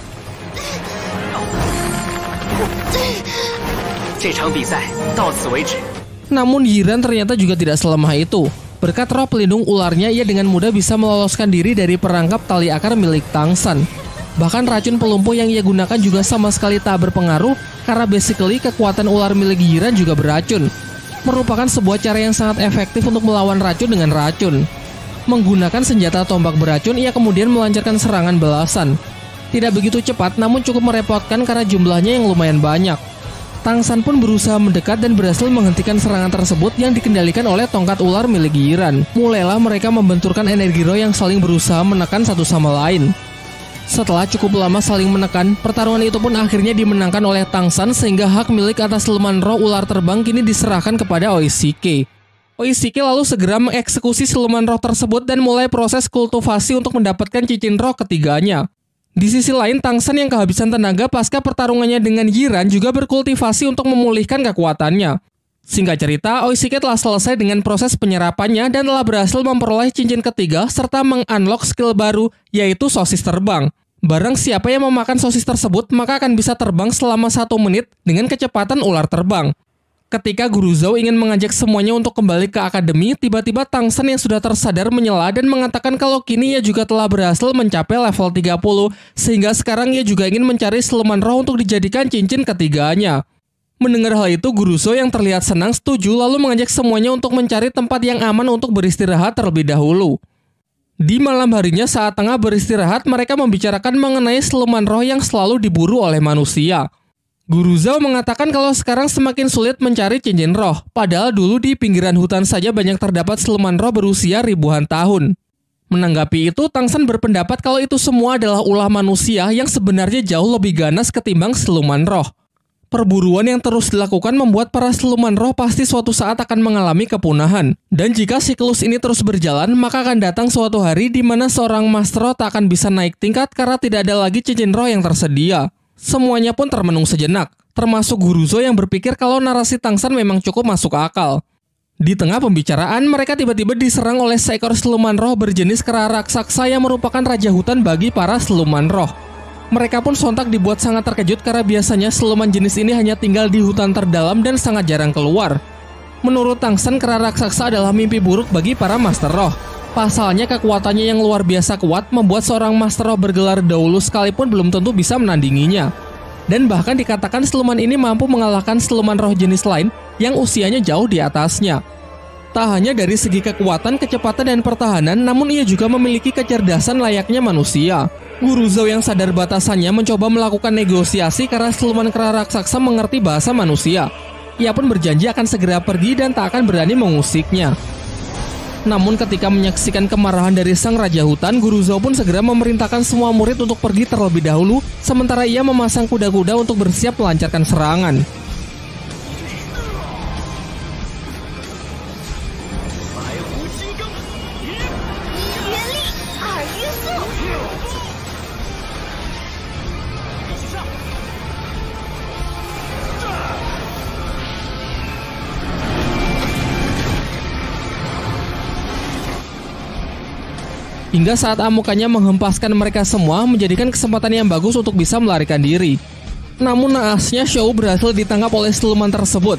Namun Yiran ternyata juga tidak selemah itu. Berkat roh pelindung ularnya, ia dengan mudah bisa meloloskan diri dari perangkap tali akar milik Tang San. Bahkan racun pelumpuh yang ia gunakan juga sama sekali tak berpengaruh karena basically kekuatan ular milik Yiran juga beracun. Merupakan sebuah cara yang sangat efektif untuk melawan racun dengan racun. Menggunakan senjata tombak beracun, ia kemudian melancarkan serangan balasan. Tidak begitu cepat, namun cukup merepotkan karena jumlahnya yang lumayan banyak. Tang San pun berusaha mendekat dan berhasil menghentikan serangan tersebut yang dikendalikan oleh tongkat ular milik Yiran. Mulailah mereka membenturkan energi roh yang saling berusaha menekan satu sama lain. Setelah cukup lama saling menekan, pertarungan itu pun akhirnya dimenangkan oleh Tang San sehingga hak milik atas siluman roh ular terbang kini diserahkan kepada Oishike. Oishike lalu segera mengeksekusi siluman roh tersebut dan mulai proses kultivasi untuk mendapatkan cincin roh ketiganya. Di sisi lain, Tang San yang kehabisan tenaga pasca pertarungannya dengan Yiran juga berkultivasi untuk memulihkan kekuatannya. Singkat cerita, Oishike telah selesai dengan proses penyerapannya dan telah berhasil memperoleh cincin ketiga serta meng-unlock skill baru, yaitu sosis terbang. Barang siapa yang memakan sosis tersebut, maka akan bisa terbang selama satu menit dengan kecepatan ular terbang. Ketika Guru Zhou ingin mengajak semuanya untuk kembali ke akademi, tiba-tiba Tang San yang sudah tersadar menyela dan mengatakan kalau kini ia juga telah berhasil mencapai level tiga puluh, sehingga sekarang ia juga ingin mencari siluman roh untuk dijadikan cincin ketiganya. Mendengar hal itu, Guru Zhou yang terlihat senang setuju lalu mengajak semuanya untuk mencari tempat yang aman untuk beristirahat terlebih dahulu. Di malam harinya saat tengah beristirahat, mereka membicarakan mengenai siluman roh yang selalu diburu oleh manusia. Guru Zhou mengatakan kalau sekarang semakin sulit mencari cincin roh, padahal dulu di pinggiran hutan saja banyak terdapat siluman roh berusia ribuan tahun. Menanggapi itu, Tang San berpendapat kalau itu semua adalah ulah manusia yang sebenarnya jauh lebih ganas ketimbang siluman roh. Perburuan yang terus dilakukan membuat para siluman roh pasti suatu saat akan mengalami kepunahan. Dan jika siklus ini terus berjalan, maka akan datang suatu hari di mana seorang Master Roh tak akan bisa naik tingkat karena tidak ada lagi cincin roh yang tersedia. Semuanya pun termenung sejenak, termasuk Guru Zhou yang berpikir kalau narasi Tang San memang cukup masuk akal. Di tengah pembicaraan, mereka tiba-tiba diserang oleh seekor siluman roh berjenis kera raksasa yang merupakan raja hutan bagi para siluman roh. Mereka pun sontak dibuat sangat terkejut karena biasanya siluman jenis ini hanya tinggal di hutan terdalam dan sangat jarang keluar. Menurut Tang San, kera raksasa adalah mimpi buruk bagi para Master Roh. Pasalnya kekuatannya yang luar biasa kuat membuat seorang Master Roh bergelar Dou Luo sekalipun belum tentu bisa menandinginya. Dan bahkan dikatakan siluman ini mampu mengalahkan siluman roh jenis lain yang usianya jauh di atasnya. Tak hanya dari segi kekuatan, kecepatan, dan pertahanan, namun ia juga memiliki kecerdasan layaknya manusia. Guru Zhou yang sadar batasannya mencoba melakukan negosiasi karena siluman kera raksasa mengerti bahasa manusia. Ia pun berjanji akan segera pergi dan tak akan berani mengusiknya. Namun ketika menyaksikan kemarahan dari sang raja hutan, Guru Zhou pun segera memerintahkan semua murid untuk pergi terlebih dahulu, sementara ia memasang kuda-kuda untuk bersiap melancarkan serangan. Hingga saat amukannya menghempaskan mereka semua, menjadikan kesempatan yang bagus untuk bisa melarikan diri. Namun naasnya Xiao berhasil ditangkap oleh siluman tersebut.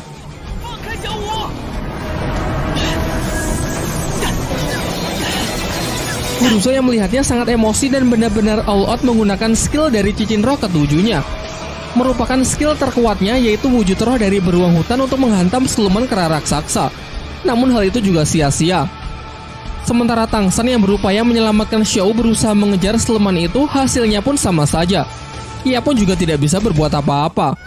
Guruzo yang melihatnya sangat emosi dan benar-benar all out menggunakan skill dari cincin roh ketujuhnya. Merupakan skill terkuatnya, yaitu wujud roh dari beruang hutan untuk menghantam siluman kera raksasa. Namun hal itu juga sia-sia. Sementara Tang San yang berupaya menyelamatkan Xiao berusaha mengejar siluman itu, hasilnya pun sama saja. Ia pun juga tidak bisa berbuat apa-apa.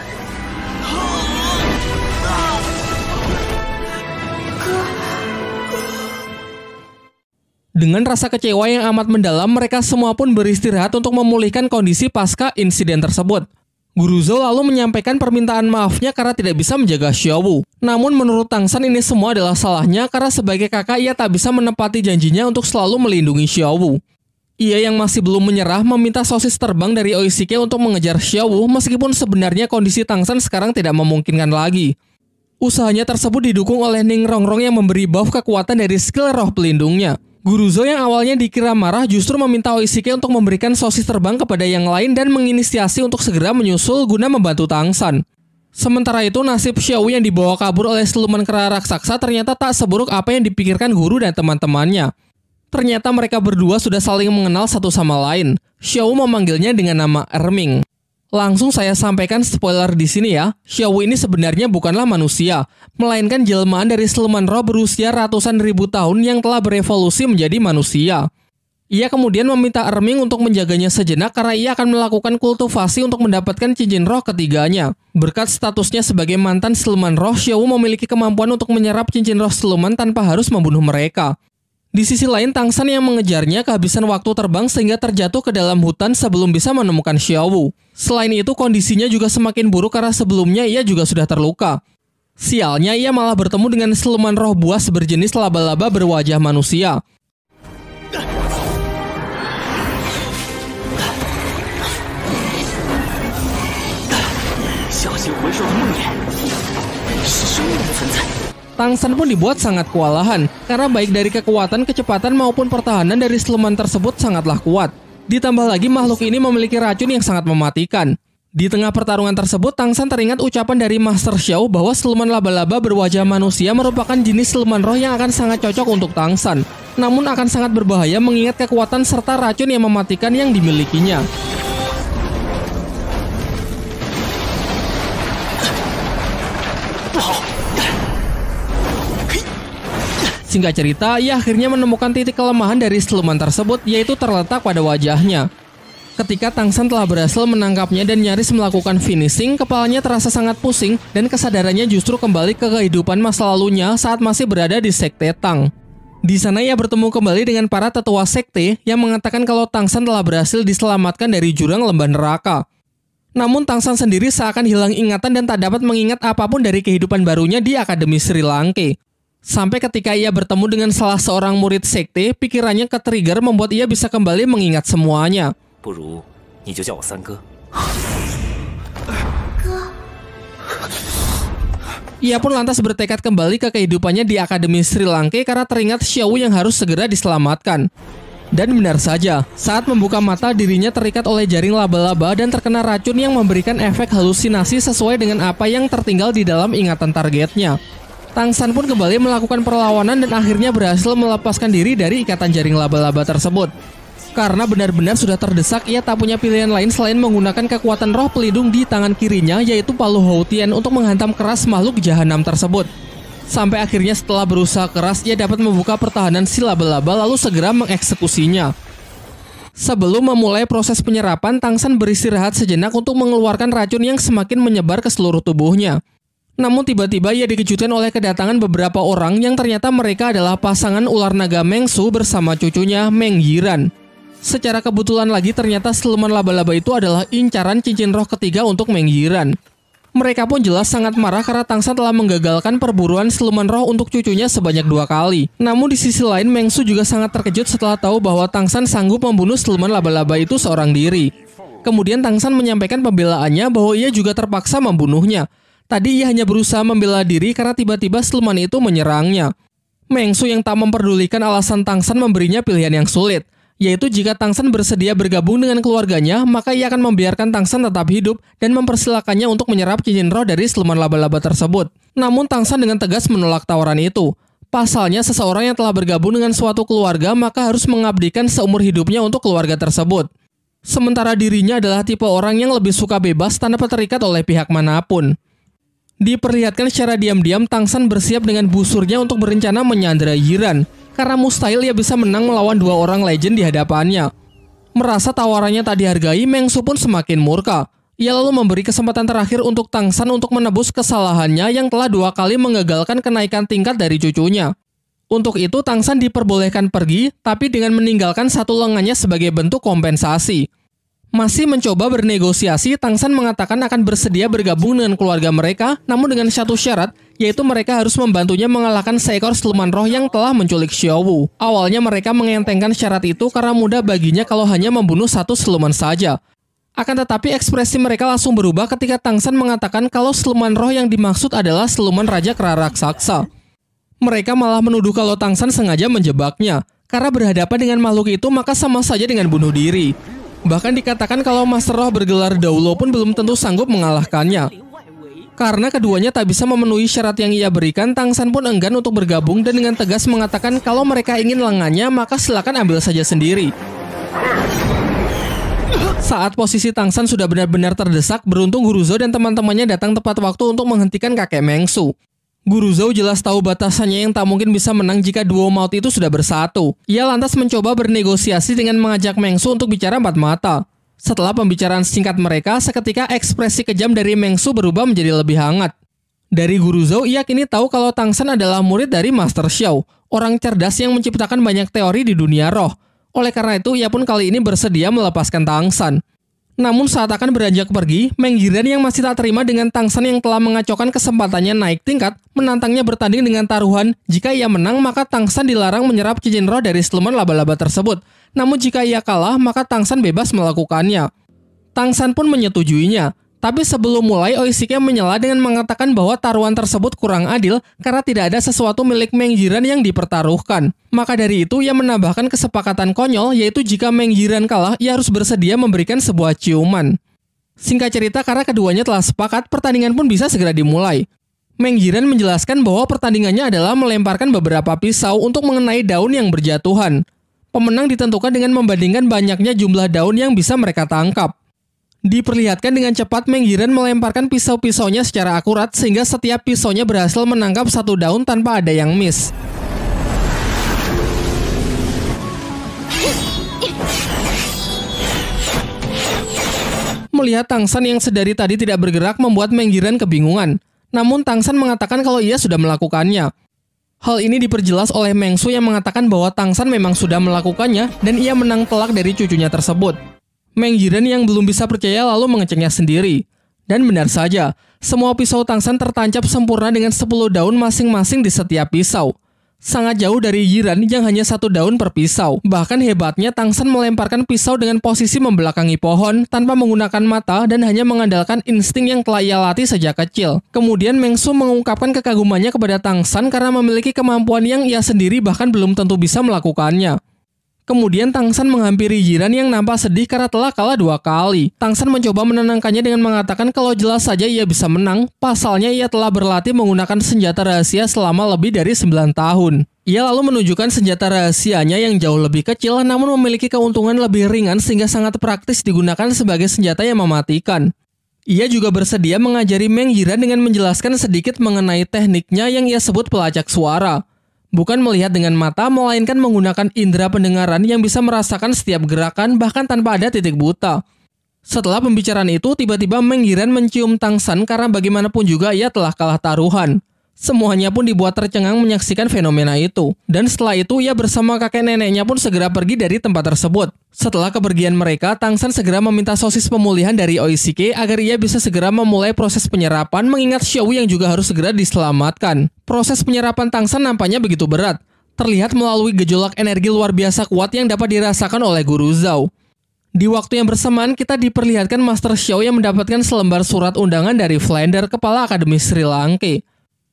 Dengan rasa kecewa yang amat mendalam, mereka semua pun beristirahat untuk memulihkan kondisi pasca insiden tersebut. Guruzo lalu menyampaikan permintaan maafnya karena tidak bisa menjaga Xiao. Namun menurut Tang San ini semua adalah salahnya karena sebagai kakak ia tak bisa menepati janjinya untuk selalu melindungi Xiao. Ia yang masih belum menyerah meminta sosis terbang dari Oishike untuk mengejar Xiao meskipun sebenarnya kondisi Tang San sekarang tidak memungkinkan lagi. Usahanya tersebut didukung oleh Ning Rongrong yang memberi buff kekuatan dari skill roh pelindungnya. Guruzo yang awalnya dikira marah justru meminta Oishike untuk memberikan sosis terbang kepada yang lain dan menginisiasi untuk segera menyusul guna membantu Tang San. Sementara itu nasib Xiao yang dibawa kabur oleh siluman kera raksasa ternyata tak seburuk apa yang dipikirkan guru dan teman-temannya. Ternyata mereka berdua sudah saling mengenal satu sama lain. Xiao memanggilnya dengan nama Erming. Langsung saya sampaikan spoiler di sini ya. Xiao ini sebenarnya bukanlah manusia, melainkan jelmaan dari siluman roh berusia ratusan ribu tahun yang telah berevolusi menjadi manusia. Ia kemudian meminta Erming untuk menjaganya sejenak karena ia akan melakukan kultivasi untuk mendapatkan cincin roh ketiganya. Berkat statusnya sebagai mantan siluman roh, Xiao memiliki kemampuan untuk menyerap cincin roh siluman tanpa harus membunuh mereka. Di sisi lain, Tang San yang mengejarnya kehabisan waktu terbang sehingga terjatuh ke dalam hutan sebelum bisa menemukan Xiao. Selain itu, kondisinya juga semakin buruk karena sebelumnya ia juga sudah terluka. Sialnya, ia malah bertemu dengan siluman roh buas berjenis laba-laba berwajah manusia. Tang San pun dibuat sangat kewalahan, karena baik dari kekuatan, kecepatan maupun pertahanan dari siluman tersebut sangatlah kuat. Ditambah lagi makhluk ini memiliki racun yang sangat mematikan. Di tengah pertarungan tersebut, Tang San teringat ucapan dari Master Xiao bahwa siluman laba-laba berwajah manusia merupakan jenis siluman roh yang akan sangat cocok untuk Tang San. Namun akan sangat berbahaya mengingat kekuatan serta racun yang mematikan yang dimilikinya. Singkat cerita, ia akhirnya menemukan titik kelemahan dari siluman tersebut, yaitu terletak pada wajahnya. Ketika Tang San telah berhasil menangkapnya dan nyaris melakukan finishing, kepalanya terasa sangat pusing dan kesadarannya justru kembali ke kehidupan masa lalunya saat masih berada di Sekte Tang. Di sana ia bertemu kembali dengan para tetua sekte yang mengatakan kalau Tang San telah berhasil diselamatkan dari jurang lembah neraka. Namun Tang San sendiri seakan hilang ingatan dan tak dapat mengingat apapun dari kehidupan barunya di Akademi Sri Lanka. Sampai ketika ia bertemu dengan salah seorang murid sekte, pikirannya ke-trigger membuat ia bisa kembali mengingat semuanya. Ia pun lantas bertekad kembali ke kehidupannya di Akademi Sri Lanka karena teringat Xiao yang harus segera diselamatkan. Dan benar saja, saat membuka mata dirinya terikat oleh jaring laba-laba dan terkena racun yang memberikan efek halusinasi sesuai dengan apa yang tertinggal di dalam ingatan targetnya. Tang San pun kembali melakukan perlawanan dan akhirnya berhasil melepaskan diri dari ikatan jaring laba-laba tersebut. Karena benar-benar sudah terdesak, ia tak punya pilihan lain selain menggunakan kekuatan roh pelindung di tangan kirinya, yaitu Palu Houtian untuk menghantam keras makhluk jahanam tersebut. Sampai akhirnya setelah berusaha keras, ia dapat membuka pertahanan si laba-laba lalu segera mengeksekusinya. Sebelum memulai proses penyerapan, Tang San beristirahat sejenak untuk mengeluarkan racun yang semakin menyebar ke seluruh tubuhnya. Namun tiba-tiba ia dikejutkan oleh kedatangan beberapa orang yang ternyata mereka adalah pasangan ular naga Meng Su bersama cucunya Meng Yiran. Secara kebetulan lagi ternyata siluman laba-laba itu adalah incaran cincin roh ketiga untuk Meng Yiran. Mereka pun jelas sangat marah karena Tang San telah menggagalkan perburuan siluman roh untuk cucunya sebanyak dua kali. Namun di sisi lain Meng Su juga sangat terkejut setelah tahu bahwa Tang San sanggup membunuh siluman laba-laba itu seorang diri. Kemudian Tang San menyampaikan pembelaannya bahwa ia juga terpaksa membunuhnya. Tadi ia hanya berusaha membela diri karena tiba-tiba siluman itu menyerangnya. Meng Su yang tak memperdulikan alasan Tang San memberinya pilihan yang sulit, yaitu jika Tangsan bersedia bergabung dengan keluarganya, maka ia akan membiarkan Tangsan tetap hidup dan mempersilakannya untuk menyerap cincin roh dari siluman laba-laba tersebut. Namun Tangsan dengan tegas menolak tawaran itu. Pasalnya, seseorang yang telah bergabung dengan suatu keluarga maka harus mengabdikan seumur hidupnya untuk keluarga tersebut. Sementara dirinya adalah tipe orang yang lebih suka bebas tanpa terikat oleh pihak manapun. Diperlihatkan secara diam-diam Tangsan bersiap dengan busurnya untuk berencana menyandera Yiran, karena mustahil ia bisa menang melawan dua orang legend di hadapannya. Merasa tawarannya tak dihargai, Meng Su pun semakin murka. Ia lalu memberi kesempatan terakhir untuk Tangsan untuk menebus kesalahannya yang telah dua kali mengagalkan kenaikan tingkat dari cucunya. Untuk itu Tangsan diperbolehkan pergi, tapi dengan meninggalkan satu lengannya sebagai bentuk kompensasi. Masih mencoba bernegosiasi, Tangsan mengatakan akan bersedia bergabung dengan keluarga mereka, namun dengan satu syarat, yaitu mereka harus membantunya mengalahkan seekor siluman roh yang telah menculik Xiaowu. Awalnya mereka mengentengkan syarat itu karena mudah baginya kalau hanya membunuh satu siluman saja. Akan tetapi ekspresi mereka langsung berubah ketika Tangsan mengatakan kalau siluman roh yang dimaksud adalah siluman Raja Kera Raksasa. Mereka malah menuduh kalau Tangsan sengaja menjebaknya, karena berhadapan dengan makhluk itu maka sama saja dengan bunuh diri. Bahkan dikatakan kalau Master Roh bergelar Daulo pun belum tentu sanggup mengalahkannya. Karena keduanya tak bisa memenuhi syarat yang ia berikan, Tangsan pun enggan untuk bergabung dan dengan tegas mengatakan kalau mereka ingin lengannya maka silakan ambil saja sendiri. Saat posisi Tangsan sudah benar-benar terdesak, beruntung Guru Zhou dan teman-temannya datang tepat waktu untuk menghentikan kakek Meng Su. Guru Zhou jelas tahu batasannya yang tak mungkin bisa menang jika duo maut itu sudah bersatu. Ia lantas mencoba bernegosiasi dengan mengajak Meng Su untuk bicara empat mata. Setelah pembicaraan singkat mereka, seketika ekspresi kejam dari Meng Su berubah menjadi lebih hangat. Dari Guru Zhou, ia kini tahu kalau Tangsan adalah murid dari Master Xiao, orang cerdas yang menciptakan banyak teori di dunia roh. Oleh karena itu, ia pun kali ini bersedia melepaskan Tangsan. Namun saat akan beranjak pergi, Meng Yiran yang masih tak terima dengan Tangsan yang telah mengacaukan kesempatannya naik tingkat, menantangnya bertanding dengan taruhan. Jika ia menang, maka Tangsan dilarang menyerap cincin roh dari siluman laba-laba tersebut. Namun jika ia kalah, maka Tangsan bebas melakukannya. Tangsan pun menyetujuinya. Tapi sebelum mulai, Oishike menyela dengan mengatakan bahwa taruhan tersebut kurang adil karena tidak ada sesuatu milik Meng Yiran yang dipertaruhkan. Maka dari itu, ia menambahkan kesepakatan konyol, yaitu jika Meng Yiran kalah, ia harus bersedia memberikan sebuah ciuman. Singkat cerita, karena keduanya telah sepakat, pertandingan pun bisa segera dimulai. Meng Yiran menjelaskan bahwa pertandingannya adalah melemparkan beberapa pisau untuk mengenai daun yang berjatuhan. Pemenang ditentukan dengan membandingkan banyaknya jumlah daun yang bisa mereka tangkap. Diperlihatkan dengan cepat Meng Yiran melemparkan pisau-pisaunya secara akurat sehingga setiap pisaunya berhasil menangkap satu daun tanpa ada yang miss. Melihat Tangsan yang sedari tadi tidak bergerak membuat Meng Yiran kebingungan. Namun Tangsan mengatakan kalau ia sudah melakukannya. Hal ini diperjelas oleh Meng Su yang mengatakan bahwa Tangsan memang sudah melakukannya dan ia menang telak dari cucunya tersebut. Meng Yiran yang belum bisa percaya lalu mengeceknya sendiri. Dan benar saja, semua pisau Tangsan tertancap sempurna dengan sepuluh daun masing-masing di setiap pisau. Sangat jauh dari Yiran yang hanya satu daun per pisau. Bahkan hebatnya Tangsan melemparkan pisau dengan posisi membelakangi pohon tanpa menggunakan mata dan hanya mengandalkan insting yang telah ia latih sejak kecil. Kemudian Meng Su mengungkapkan kekagumannya kepada Tangsan karena memiliki kemampuan yang ia sendiri bahkan belum tentu bisa melakukannya. Kemudian Tangsan menghampiri Yiran yang nampak sedih karena telah kalah dua kali. Tangsan mencoba menenangkannya dengan mengatakan kalau jelas saja ia bisa menang, pasalnya ia telah berlatih menggunakan senjata rahasia selama lebih dari sembilan tahun. Ia lalu menunjukkan senjata rahasianya yang jauh lebih kecil namun memiliki keuntungan lebih ringan sehingga sangat praktis digunakan sebagai senjata yang mematikan. Ia juga bersedia mengajari Meng Yiran dengan menjelaskan sedikit mengenai tekniknya yang ia sebut pelacak suara. Bukan melihat dengan mata, melainkan menggunakan indera pendengaran yang bisa merasakan setiap gerakan bahkan tanpa ada titik buta. Setelah pembicaraan itu, tiba-tiba Meng Yiran mencium Tangsan karena bagaimanapun juga ia telah kalah taruhan. Semuanya pun dibuat tercengang menyaksikan fenomena itu. Dan setelah itu, ia bersama kakek neneknya pun segera pergi dari tempat tersebut. Setelah kepergian mereka, Tangsan segera meminta sosis pemulihan dari Oishike agar ia bisa segera memulai proses penyerapan mengingat Xiaowu yang juga harus segera diselamatkan. Proses penyerapan Tangsan nampaknya begitu berat. Terlihat melalui gejolak energi luar biasa kuat yang dapat dirasakan oleh Guru Zhou. Di waktu yang bersamaan, kita diperlihatkan Master Xiao yang mendapatkan selembar surat undangan dari Flander, kepala Akademi Sri Lanka.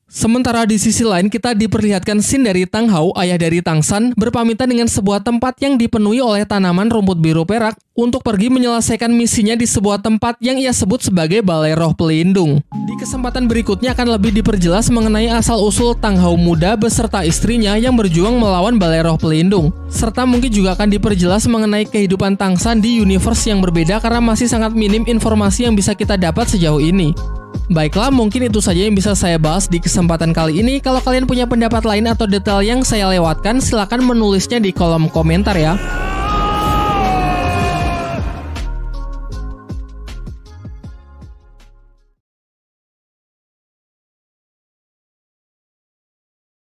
Sementara di sisi lain kita diperlihatkan scene dari Tang Hao, ayah dari Tang San, berpamitan dengan sebuah tempat yang dipenuhi oleh tanaman rumput biru perak untuk pergi menyelesaikan misinya di sebuah tempat yang ia sebut sebagai Balai Roh Pelindung. Di kesempatan berikutnya akan lebih diperjelas mengenai asal-usul Tang Hao muda beserta istrinya yang berjuang melawan Balai Roh Pelindung. Serta mungkin juga akan diperjelas mengenai kehidupan Tang San di universe yang berbeda karena masih sangat minim informasi yang bisa kita dapat sejauh ini. Baiklah, mungkin itu saja yang bisa saya bahas di kesempatan kali ini. Kalau kalian punya pendapat lain atau detail yang saya lewatkan, silakan menulisnya di kolom komentar ya.